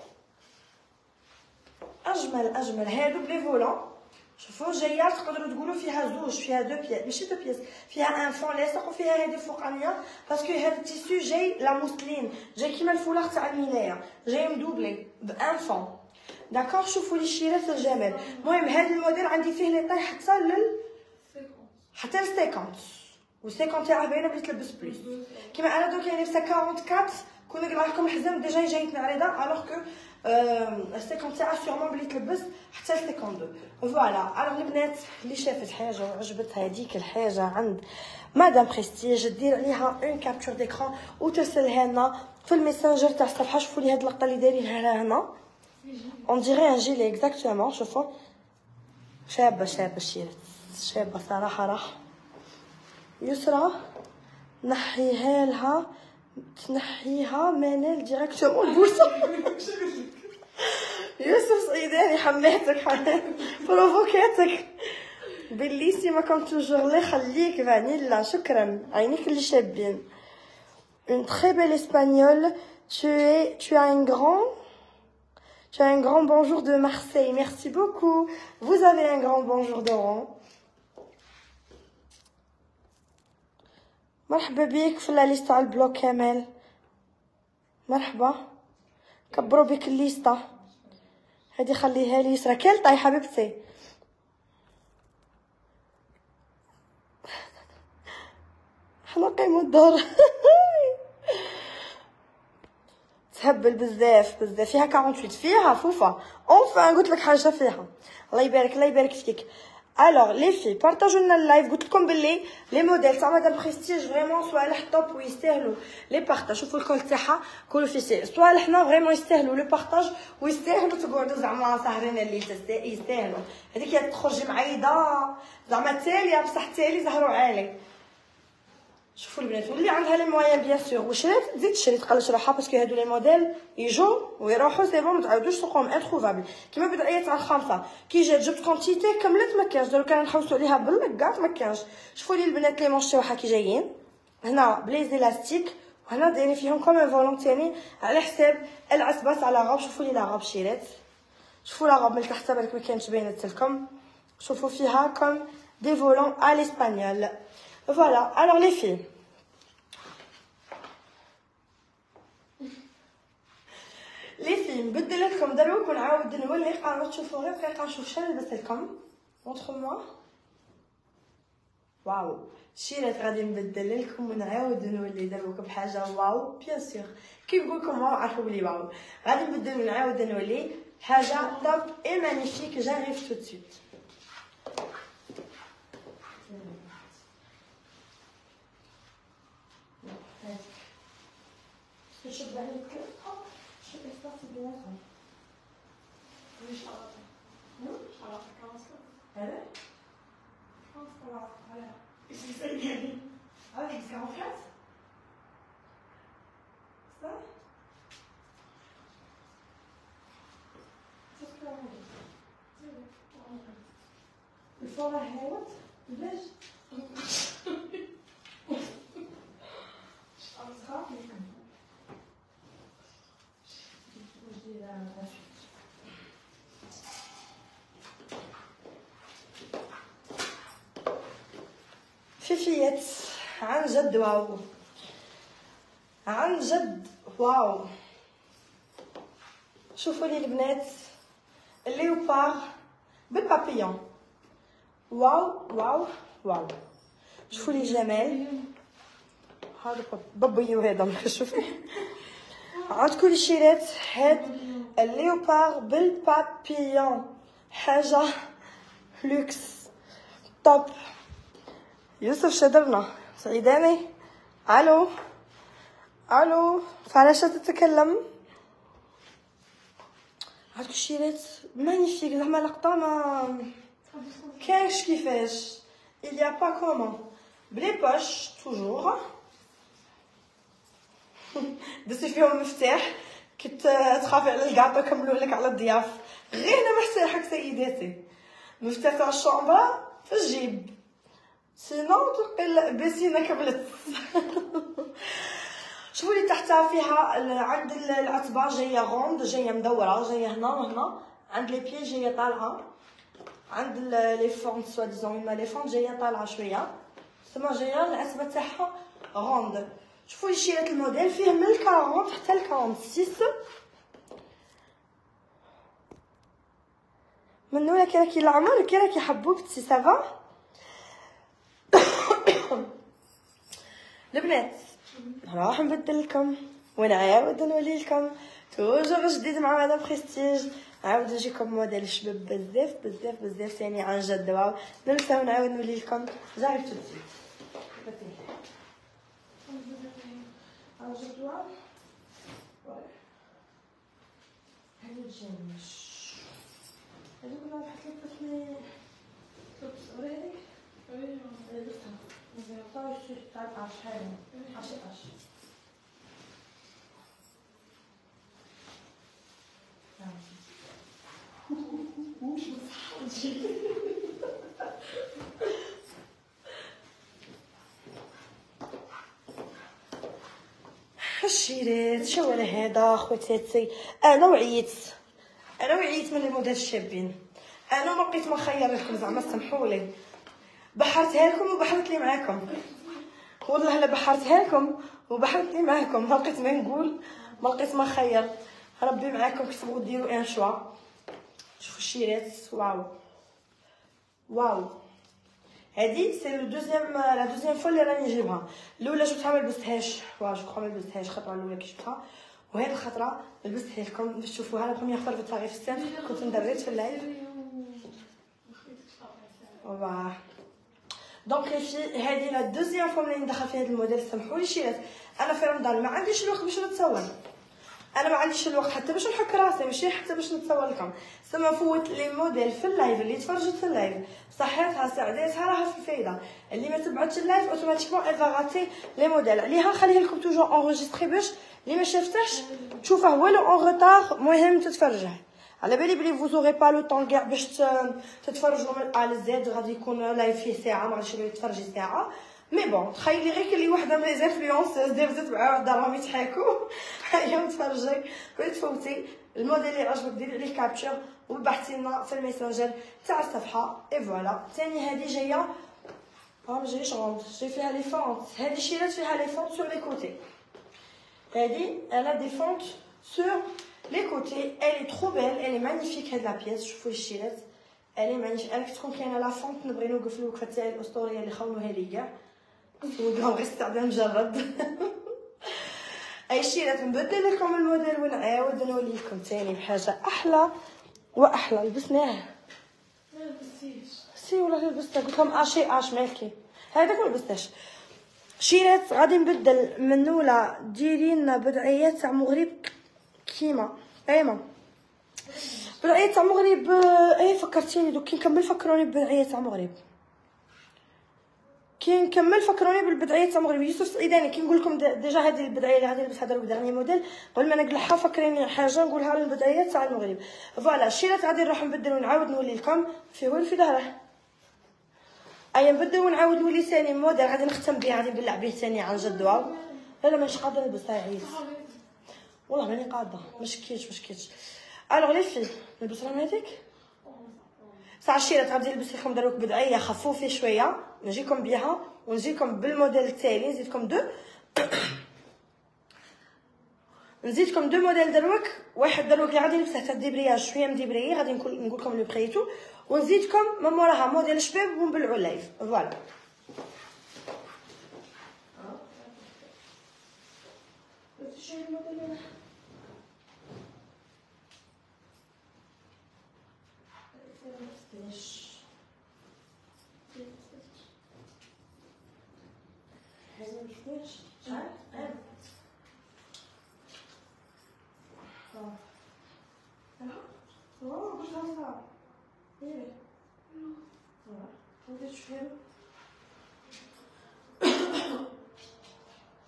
Speaker 1: اجمل هادو بلي فولون. شوفوا جايه تقدروا تقولوا فيها زوج، فيها دو بياس ماشي دو بياس، فيها ان فون لاصق وفيها هذه فوقانيه باسكو هذا التيسو جاي لا موسلين جاي كيما الفولاغ تاع الملايه جاي مدوبلي بان فون. داكوغ شوفوا لي الشيرات الجمال. المهم هذا الموديل عندي فيه لي طاي حتى حتى ل 50 و 50 تاعه باينه بلي تلبس بلوس. كيما انا دوك يعني 44 كون نقرا لكم الحزام ديجا جايتني عريضه الوغ كو 50 تاعها سيغمون بلي تلبس حتى ل 52. فوالا الوغ البنات اللي شافت حاجه وعجبتها هذيك الحاجه عند مدام بريستيج دير عليها اون كابتور ديكران وترسلها لنا في الميسنجر تاع الصفحه. شوفوا لي هاد اللقطه اللي دايرينها هنا اون ديري ان جيلي اكزاكتومون. شوفوا شابه الشيرات شابه صراحه. راح يسرى نحيها لها تنحيها منال ديريكتومون البوسه. يوسف صيداني حماتك بروفوكاتك بليسيما كوم توجور. الله يخليك فانيلا شكرا عينيك اللي شابين. une très belle espagnole. Tu as un grand bonjour de Marseille. Merci beaucoup. Vous avez un grand bonjour d'Oran. مرحبا بيك في الليستا على البلوك كامل. مرحبا كبروا بك الليستا هذه خليها لي يسرا كالطا يا حبيبتي. حنا قيموا الدار تهبل بزاف فيها 48 فيها فوفا اونفان قلت لك حاجه فيها. الله يبارك فيك. الوغ لي في بارطاجوا لنا اللايف. قلت لكم باللي لي موديل تاع مدام بريستيج فريمون صوالح توب ويستاهلوا لي بارطاج. شوفوا الكول تاعها كله في سي صوالحنا فريمون يستاهلوا لو بارطاج ويستاهلوا تقعدوا زعما سهرين اللي يستاهلوا. هذيك تخرجي معيده زعما تاليه بصح تالي زهروا عالي. شوفوا البنات واللي عندها لي مويان بيان سور وشرات تزيد تشري تقلش روحها باسكو هادو لي موديل يجوا ويروحوا سي بون ما تعاودوش تلقاهم انتروفابل. كيما بدعيه تاع الخامسه كي جات جبت كونتيتي كملت ما كانش دروك كان نحوسوا عليها بالكاط ما كانش. شوفوا لي البنات لي مونش تاعها كي جايين هنا بليز الاستيك وهنا دايرين فيهم كوم فولونتيني على حساب العسبه تاع لاغوب. شوفوا لي لاغوب شيرات. شوفوا لاغوب من تحت بالك ما كانتش باينه لكم. شوفوا فيها كوم دي فولون ا لاسبانيول. فوالا الوغ لي في نبدل لكم دروك ونعاود نولي قاعده تشوفوا غير دقيقه نشوف شنو لبست لكم. مونطخ موا واو شيرات غادي نبدل لكم ونعاود نولي دروك بحاجه واو بيان سور كي نقول لكم واو عرفوا بلي واو غادي نبدل ونعاود نولي حاجه توب اي مانيفيك. جاريف تو سويت. شوف بالك شوف الصوت بيناتهم مش عارفه هذا على ايش يعني هذه كاموفلاج صح الفوره هاوت ليش اصغر فيفيات عن جد واو عن جد واو. شوفوا لي البنات الليوبار بالبابيون واو. شوفوا لي الجمال هذا بابيو هذا شوفي عندكم الشيرات هاد الليوبار بالبابيون حاجه لوكس توب. يوسف شدرنا سعيداني الو فعلاش تتكلم. عندكم الشيرات مانيفيك زعما لقطه ما كاش كيفاش il y a pas comment بلي باش توجور درتي فيهم مفتاح كنت تخافي على الكاطو كملوه لك على الضياف غير انا محتاحك سيداتي. المفتاح تاع الشومبره في الجيب سينو تلقي البسينه كملت. شوفوا لي تحتها فيها عند العتبه جايه غوند جايه مدوره جايه هنا وهنا عند لي بيي جايه طالعه عند لي فونت سوا ديزون لي فونت جايه طالعه شويه تما جايه العتبه تاعها غوند. شوفوا لي شيرات الموديل فيه من 40 حتى 46 منولا كي راكي العمر كي راكي حبوبتي سافا. البنات راح نبدل لكم ونعاود نولي لكم توجور جديد مع مدام بريستيج. نعاود نجيكم موديل شباب بزاف بزاف بزاف ثاني عن جد واو. ننساو نعاود نولي لكم جاري تودي عن جد واو. هذا الجمش هذا كنا نحط لك بسمي لبس اوريدي لبسها مزيان طاوش تاع العش هاي عش الشيرات شو ولا هذا خواتاتي. انا وعيت من الموديل الشابين. انا ما بقيت ما نخير لكم زعما سمحوا لي بحرتها لكم وبحرت لي معاكم والله لا بحرتها لكم وبحرت لي معاكم. ما لقيت ما نقول ما لقيت ما نخير. ربي معاكم كي تبغوا ديروا ان شوا. شوفوا الشيرات واو هادي سي لو دوزيام لا دوزيام فوا اللي راني نجيبها. الاولى جبتها ما لبستهاش جو كخوا ما لبستهاش الخطره الاولى كي جبتها وهاد الخطره لبستها لكم باش تشوفوها. لا بروميير فوا لبستها غير في السن كنت ندريت في اللايف واه دونك لي في هذه لا دوزيام فوا ملي ندخل في هذا الموديل. سامحوني شيرات انا في رمضان ما عنديش الوقت باش نتصور. انا ما عنديش الوقت حتى باش نحك راسي ماشي حتى باش نتصور لكم. سما فوت لي موديل في اللايف اللي تفرجت في اللايف صحيتها سعديتها راها في الفايده. اللي ما تبعتش اللايف اوتوماتيكمون اي فاغاتي لي موديل عليها. خليها لكم توجور انغيستري باش اللي ما شافتهش تشوفه ولو اون روتار مهم تتفرجه. على بالي بلي فو زوري با لو طون كاع باش تتفرجوا من ا لزد غادي يكون لايف فيه ساعه ما غاديش تفرجي ساعه. مي بون تخيلي غير كلي وحده من لي زانفلونسوز دابا تتبعوا دارهم يضحكوا هيا تفرجي وتفوتي الموديل اللي عجبك ديري عليه كابتشر وبعثي لنا في الميسنجر تاع الصفحه اي فوالا. ثاني هذه جايه ما جايش غوند جاي فيها لي فونت. هذه شيرات فيها لي فونت سور لي كوتي. هذه انا دي فونت سور لي كوتي elle est trop belle elle est magnifique هاد لا بياس. شوفوا الشيرات elle est magnifique. انا كنت تكون كاينه لا فونت نبغي نوقف الوقفه تاعي الاسطوريه اللي خونوها لي كاع ودهم غير استعمال مجرد. اي شيرات نبدل لكم الموديل ونعاود نولي لكم ثاني بحاجه احلى واحلى. لبسناه
Speaker 2: ما لبستيش
Speaker 1: سي والله لبسته قلت لهم اش مالكي هذاك ما لبستهاش. شيرات غادي نبدل منوله ديري لنا بدعيات تاع مغرب كيما ايما بدعيات تاع مغرب. اي فكرتيني دوك كي نكمل فكروني ببدعيات تاع مغرب. كي نكمل فكروني بالبدعيات تاع مغرب. يوسف سعيداني كي نقول لكم ديجا هذه البدعيه اللي غادي نلبسها دروك دارني موديل قبل ما نقلعها فكريني حاجه نقولها للبدعيات تاع المغرب. فوالا الشيرات غادي نروح نبدل ونعاود نولي لكم في وين في ظهره. ايا نبدل ونعاود نولي ثاني موديل غادي نختم به غادي نبلع به ثاني عن جد واو. لا مانيش قادره نلبسها عييت والله ماني قادره مشكيتش. الوغ لي في نلبس لهم هذيك ساعه. الشيرات غادي نلبس لكم دروك بدعيه خفوفه شويه نجيكم بها ونجيكم بالموديل التالي. نزيدكم دو موديل دروك. واحد دروك اللي غادي نلبسه تاع ديبرياج شويه مديبريي غادي نقول لكم لو بريتو ونزيدكم من موراها موديل شباب ونبلعوا اللايف فوالا.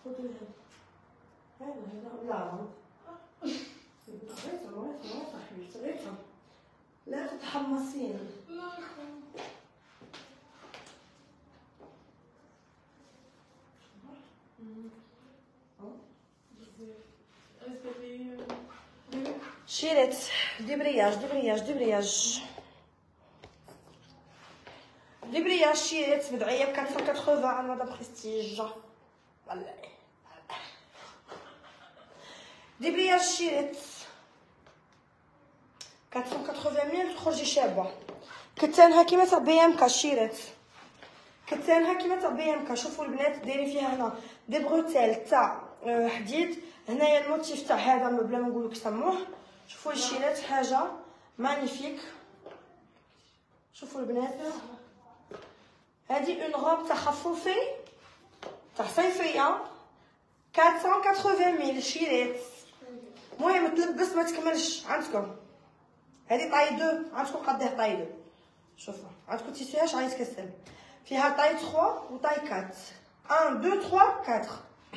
Speaker 1: خذي هذا لا غيرها حبيبتي غيرها لا تتحمصين.
Speaker 2: لا
Speaker 1: شيرت دبرياج دبرياج دبرياج دبرياج شيرت مدعيه ب 480 على مدام بريستيج. دبرياج شيرت 480 تخرجي شابه. كتانها كيما تاع بي ام كا شيرت كتانها كيما تاع بي ام كا. شوفوا البنات دايرين فيها هنا دي بروتيل تاع حديد. هنايا الموتيف تاع هذا بلا ما نقولك سموه. شوفوا الشيرات حاجه مانيفيك. شوفوا البنات هذه اون روب تاع خفوفي تاع صيفيه 480 شيرات. المهم تلبس ما تكملش عندكم. هذه طاي 2 عندكم قديه طاي 2. شوفوا عندكم تيسياج غادي يتكسل فيها طاي 3 وطاي 4. 1 2 3 4.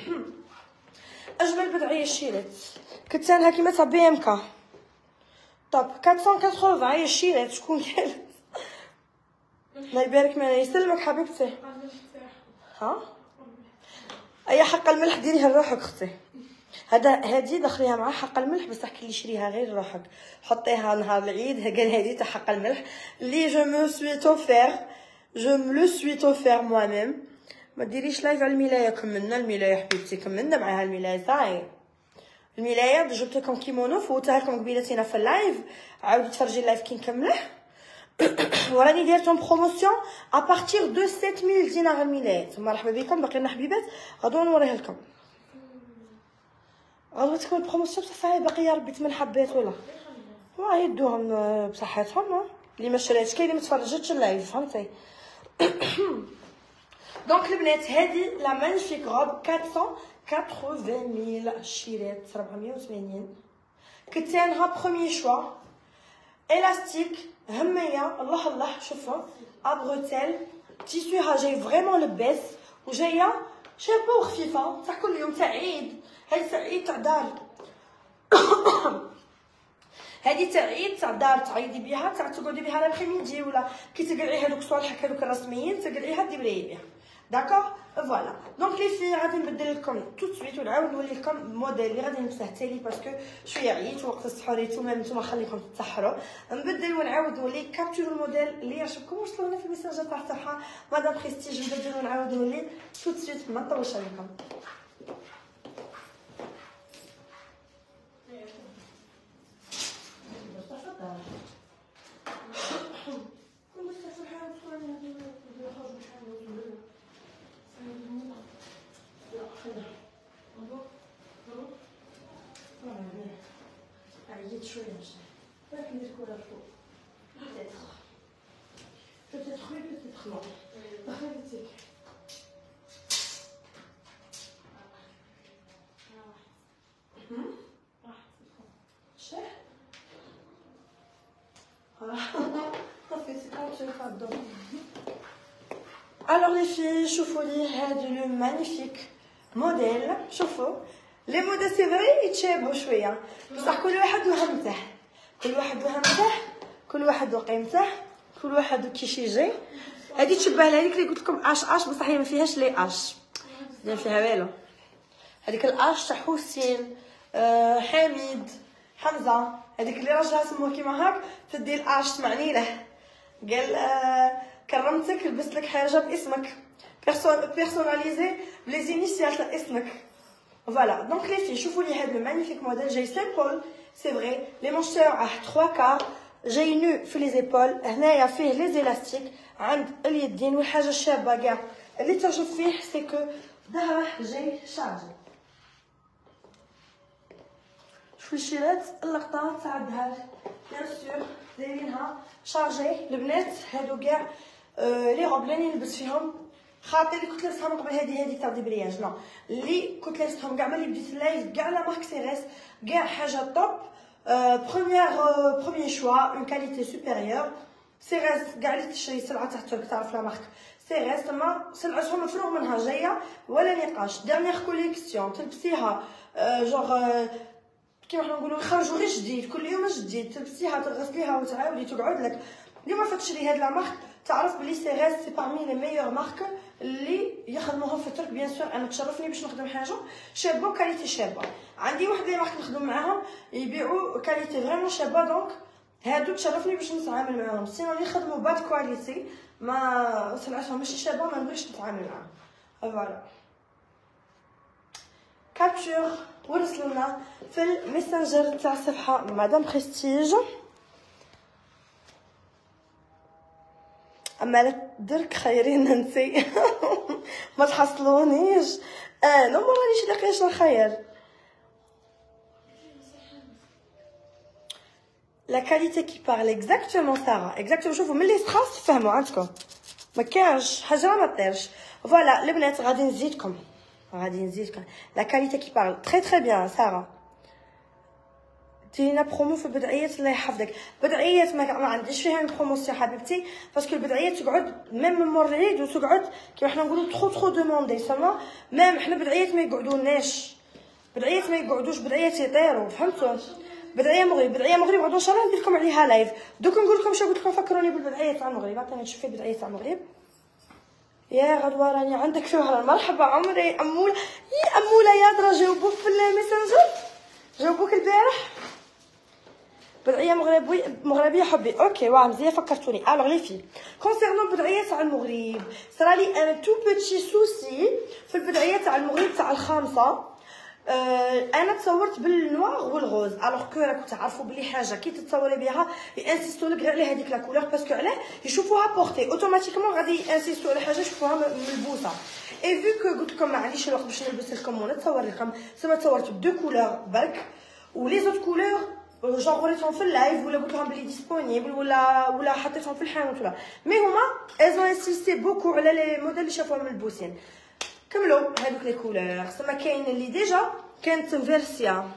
Speaker 1: اجمل بدعيه الشيرات كتانها كيما تاع بي ام كا طب 480 هي الشيرات. شكون قال؟ الله يبارك ما يسلمك حبيبتي. ها اي حق الملح ديريها لروحك اختي. هادي دخليها مع حق الملح بصح كي يشريها غير روحك حطيها نهار العيد. قال هادي تاع حق الملح اللي جو مو سوي توفير جو مو لو سوي توفير موا ميم. ما ديريش لايف على الملايه. كملنا الملايه حبيبتي كملنا معاها الملايه. صاي الملايه جبت لكم كيمونو فوتها لكم قبيلتينا في اللايف. عاودي تفرجي اللايف كي نكمله. وراني دايرتهم بروموسيون ابارتيغ دو 7000 دينار الملايه. مرحبا بكم باقي لنا حبيبات غدوه نوريها لكم. غدوه تكون بروموسيون بصح صاي باقي يا ربي 8 حبات ولا يدوهم بصحتهم. اللي ما شراتش كاين اللي ما تفرجتش اللايف فهمتي. دونك البنات هذه لا مانيفيك روب 480 شيرات 480 كتانها بروميي شوا الاستيك هميه الله الله. شوفوا ابروتيل تيسوها جاي فريمون لباس وجايه شابه وخفيفه تاع كل يوم تاع عيد. هاي تاع عيد تاع دار. هذه تاع عيد تاع دار تعيدي بها تاع تقعدي بها لابخيميدي ولا كي تقلعي هذوك صوالحك هذوك الرسميين تقلعيها دبري بها. داكوغ فوالا. دونك لي في غادي نبدل لكم تو سويت ونعاود نولي لكم موديل اللي غادي نلبسه تالي باسكو شويه عييت وقت السحور نتوما نتوما خليكم تسحروا. نبدل ونعاود نولي كابتور الموديل اللي يعجبكم وصلوا لنا في الميساجات تاع الصفحه مدام بريستيج. نبدل ونعاود نولي تو سويت ما نطولش عليكم. عييت شويه باش ندير كره الفوق peut-être oui peut-être non. خليتيك شاه صافي سي كون تو فادو. Alors les filles شوفوا لي هذا لو مانيفيك موديل. شوفوا لي موديل سي فري يتشابهوا شويه بصح كل واحد وهمته كل واحد وهمته كل واحد وقيمته كل واحد وكيش يجي. هذه تشبه لهذيك اللي قلت لكم اش بصح هي ما فيهاش لي اش ما فيها والو. هذيك الاش تاع حسين حميد حمزه هذيك اللي راجلها سموه كيما هاك تدي الاش تسمعني له قال كرمتك لبست لك حاجه باسمك بيرسوناليزي بلي زينيسيال تاع اسمك. فوالا دونك لي في شوفوا لي هذا المانيفيك موديل جاي سيمبل سي فري. لي مونش تاعو 3 كار جاي نو في لي زيبول. هنايا فيه لي زيلاستيك عند اليدين والحاجه الشابه كاع اللي تعجب فيه سي كو ظهره جاي شارجي. شوفوا الشيرات اللقطه تاع الظهر بيان سور دايرينها شارجي. البنات هادو كاع لي روب اللي نلبس فيهم خاطر اللي كنت لابسهم قبل هذه تاع ديبرياج نو اللي كنت لابسهم كاع ملي بديت اللايف كاع لا مارك سيريس كاع حاجه توب. بروميير شوا اون كاليتي سوبيريور سيريس كاع اللي تشري سلعه تاع ترك تعرف لا مارك سيغيس تما سلعتهم مفروغ منها جايه ولا نقاش. ديرنيير كوليكسيون تلبسيها جوغ كيما حنا نقولوا يخرجوا غير جديد، كل يوم جديد تلبسيها تغسليها وتعاودي تقعد لك. اليوم فتشري هاد لا مارك تعرف بلي سيغيس سي بارمي لي ميور مارك اللي يخدموهم في الترك. بيان سور انا تشرفني باش نخدم حاجه شابه وكاليتي شابه. عندي واحد لي مارك نخدم معاهم يبيعوا كاليتي فريمون شابه، دونك هادو تشرفني باش نتعامل معاهم. سينو اللي يخدموا باد كواليتي ما سلعتهم ماشي شابه ما نبغيش نتعامل معاهم. فوالا كابتور ورسلنا في الميسنجر تاع الصفحه مدام بريستيج. اما لا درك خيرين انتي ما تحصلونيش. انا ما رانيش لاقياش الخير. لا كاليتي كي بارل اكزاكتومون ساره اكزاكتومون. شوفوا ملي تخاص تفهموا عندكم ما كاينش حاجه ما طيرش. فوالا البنات غادي نزيدكم لا كاليتي كي بارل تري تري بيان ساره. دينا برومو في البدعيات الله يحفظك. بدعيات ما عنديش فيها بروموسيون حبيبتي، باسكو البدعيات تقعد ميم مور العيد وتقعد كيما حنا نقولوا ترو دوموندي سما. ميم حنا بدعيات ما يقعدوناش، بدعيات ما يقعدوش، بدعيات يطيروا فهمتوا. بدعيه مغرب غدو ان شاء الله ندير لكم عليها لايف. دوك نقول لكم شنو قلت لكم فكروني بالبدعيه تاع المغرب. عطيني نشوف البدعيه تاع المغرب. يا غدوه راني عندك شهره. مرحبا عمري اموله. يا اموله يا درا جاوبوك في الميسنجر، جاوبوك البارح. بدعيه مغربيه حبي. اوكي واه مزيان فكرتوني. الوغ لي في كونسيرنون بدعيه تاع المغرب صرالي ان تو بوتشي سوسي في البدعيه تاع المغرب تاع الخامسه. انا تصورت بالنوار والغوز. الوغ كو راكم تعرفوا بلي حاجه كي تتصوري بها يانسيستو لك غير على هذيك لا كولور، باسكو علاه يشوفوها بورتي اوتوماتيكمون غادي يانسيستو على حاجه يشوفوها ملبوسه. اي فيو كو قلت لكم ما عنديش الوقت باش نلبس لكم ونتصور لكم، سما تصورت بدو كولور برك ولي زوت كولور جونغ وريتهم في اللايف ولا قلت لهم بلي ديسپونيبل ولا حطيتهم في الحانوت ولا مي هما ايزون انسيستي بوكو على لي موديل اللي شافوهم ملبوسين. كملوا هذوك لي كولور. سما كاين اللي ديجا كانت فيرسيا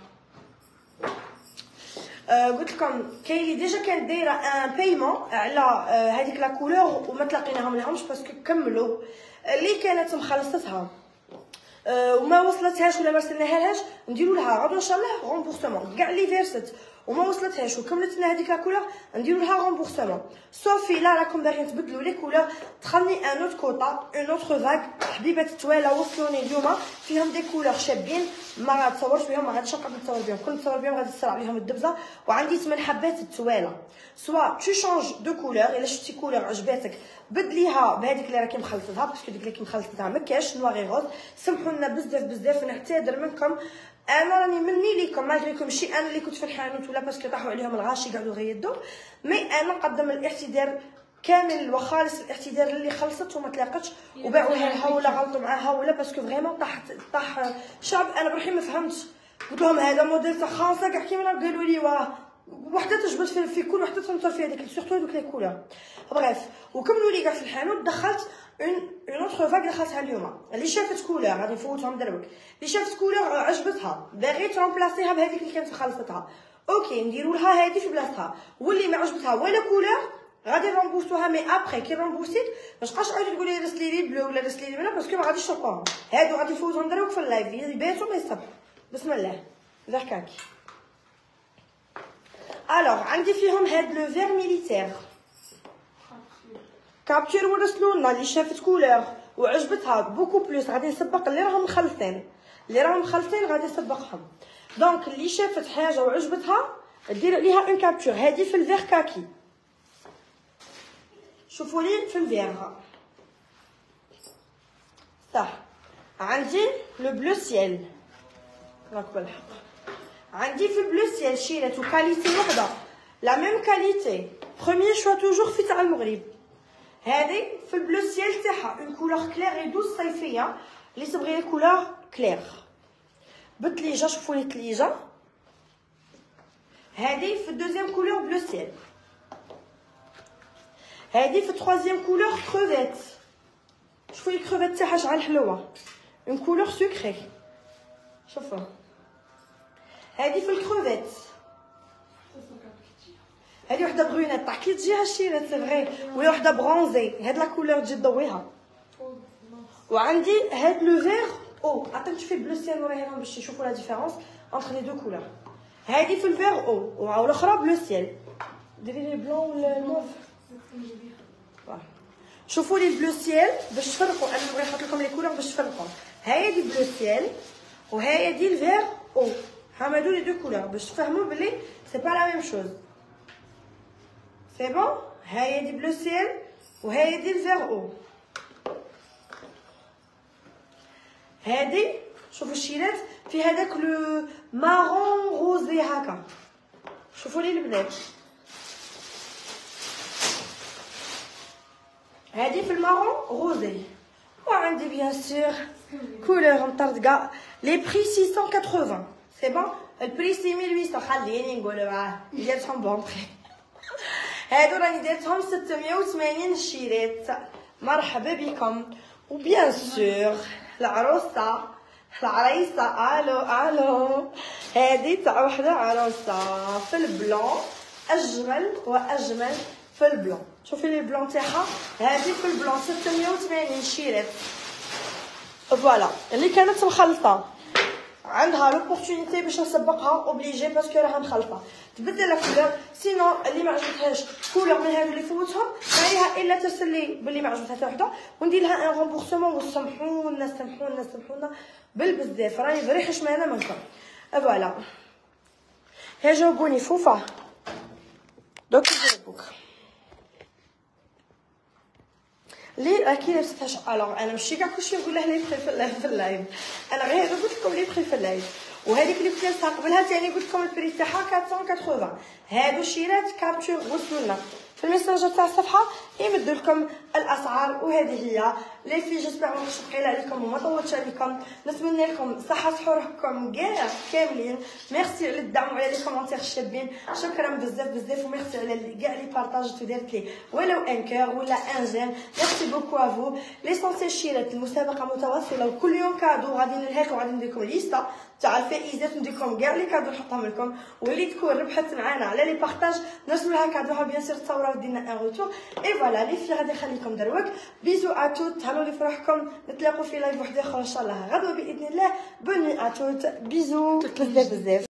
Speaker 1: قلت لكم كاين اللي ديجا كانت دايره ان بايمون على هذيك لا كولور وما تلاقيناهم لهمش باسكو كملوا. اللي كانت مخلصتها وما وصلتهاش ولا ما رسلناهاش نديروا لها غدوه ان شاء الله رومبورسمون. كاع اللي فيرست وما وصلتهاش وكملت لنا هذيك لا كولور نديروا لها رومبورسمون. صافي لا راكم باغيين تبدلوا لي كولور تخلني ان اوت كوطا اون اوتر فاك. حبيبات التواله وصلوني اليوم فيهم دي كولور شابين ما تصورش بهم، ما غاديش نقدر نتصور بهم. كل نتصور بهم غادي تصرع عليهم الدبزه. وعندي 8 حبات التواله. سوا تو شونج دو كولور الا شفتي كولور عجباتك بدليها بهذيك اللي راكي مخلطتها، باسكو ديك اللي كي مخلطتها ما كاش نواغي غوز. سمحوا لنا بزاف نعتذر منكم. انا راني مني ليكم مالغريكم ماشي انا اللي كنت في الحانوت ولا باسكو طاحوا عليهم الغاشي قعدوا غيدوا، مي انا نقدم الاعتذار كامل وخالص الاعتذار اللي خلصت وما تلاقتش وباعوها لها ولا غلطوا معاها ولا باسكو فريمون طاح شعب. انا بروحي ما فهمتش، قلت لهم هذا موديل تاع خاصه كاع كيما قالوا لي واه وحده تجبد في كل وحده تنطر فيها ديك سورتو دوك لي كولور. بغيف وكملوا لي كاع في الحانوت. دخلت اون اوتر فاك دخلتها اليوم. اللي شافت كولور غادي نفوتهم دروك، اللي شافت كولور عجبتها باغي ترومبلاسيها بهذيك اللي كانت خلصتها اوكي نديروا لها هذه في بلاصتها. واللي ما عجبتها ولا كولور غادي نرومبورسوها. مي ابري كي رومبورسيت ما تبقاش تعاودي تقولي رسلي لي بلو ولا رسلي لي بلا باسكو ما غاديش نشوفوهم. هادو غادي نفوتهم دروك في اللايف يباتوا ما يصبحوا. بسم الله ذاكاكي. الوغ عندي فيهم هاد لو فير ميليتير كابتور ورسلوا لنا اللي شافت كولور وعجبتها بوكو بلوس غادي نسبق اللي راهم مخلطين غادي نسبقهم. دونك اللي شافت حاجه وعجبتها دير عليها اون كابتور. هذه في الفير كاكي، شوفوا لي في الفير صح. عندي لو بلو سيل راك بالحق. عندي في البلو سيل شيرات وكاليتي وحده لا ميم كاليتي بروميير شوا توجور في تاع المغرب. هذه في البلو سيل تاعها اون كولور كلير اي دوز صيفيه اللي تبغي لي كولور كلير بتليجه. شوفوا لي تليجه. هذه في الدوزيام كولور بلو سيل. هذه في التروازيام كولور كروفيت. شوفوا لي كروفيت تاعها شحال حلوه اون كولور سكري. شوفوا هذه في الكروفيت. هذه وحده بغوينات طاح كي تجيها الشيرات سي فغي ولا وحده برونزي. هاد لا كولور تجي تضويها وعندي هاد لو فيغ او عطيت في بلو سيل وراهم باش يشوفوا لا ديفيرونس انتر لي دو كولور. هادي في الفيغ او والاخرى بلو سيل. ديري لي بلون ولا الموف. شوفوا لي البلو سيل باش تفرقوا. انا نبغي نحط لكم لي كولور باش تفرقوا. هاهي دي بلو سيل وهاهي دي الفيغ او. هادو لي دو كولور باش تفهموا بلي سي با لا ميم شوز. سي بون. هاهي دي بلو سيل وهاهي دي الفيغ او. هادي شوفوا الشيلات في هذاك لو مارون روزي هكا. شوفوا لي البنات هادي في المارون روزي. وعندي بيان سور كولور مطرطقه. لي بري 680 سي بون. البري سي 1800 خليني نقولوا ديالتهم بون بري. هادو راني درتهم 680 شيرات. مرحبا بكم. وبيان سور العروسه العريسه الو هادي تاع وحده عروسه في البلون اجمل واجمل في البلون. شوفي لي البلون تاعها هادي في البلون 680 شيرات. فوالا اللي كانت مخلطه عندها لوبورتونيتي باش نسبقها اوبليجي باسكو راها مخلطه تبدل لا كولور. سينو اللي ما عجبتهاش كولور من هادو اللي فوتهم ما عليها الا ترسل لي باللي ما عجبتها حتى وحده وندير لها ان رومبورسمون. وسمحونا سمحونا بالبزاف راني فري حشمانه منكم. فوالا ها جاوبوني فوفا دوك جاوبوك لي راكي لابستهاش. الوغ انا ماشي كاع كلشي نقول له لي بخي في اللايف. انا غير هذا قلت لكم لي بخي في اللايف. وهذيك اللي كنت لابسها قبلها ثاني قلت لكم البري تاعها 480. هادو شيرات كابتور وصلنا في الميسنجر تاع الصفحه يمدوا لكم الاسعار. وهذه هي لي في جيسبر ما كنتش ثقيله عليكم وما طولتش عليكم. نتمنى لكم صحه سحوركم كاع كاملين. ميرسي على الدعم وعلى لي كومونتير الشابين. شكرا بزاف وميرسي على كاع لي بارطاج ودرت لي ولو ان كور ولا ان جيم. ميرسي بوكو افو. ليسونسيال شيرات المسابقه متواصله وكل يوم كادو غادي ندير لكم. غادي ندير لكم ليسته تاع الفائزات ندير لكم كاع لي كادو نحطهم لكم. واللي تكون ربحت معانا على لي بارطاج نرسلوا لها كادوها بيان سور تصوروا ودينا ان روتور. اي فوالا لي في غادي نخليكم دروك. بيزو اتوت تهلاو لي فرحكم. نتلاقوا في لايف واحد اخر ان شاء الله غدوه باذن الله. بوني اتوت بيزو بزاف.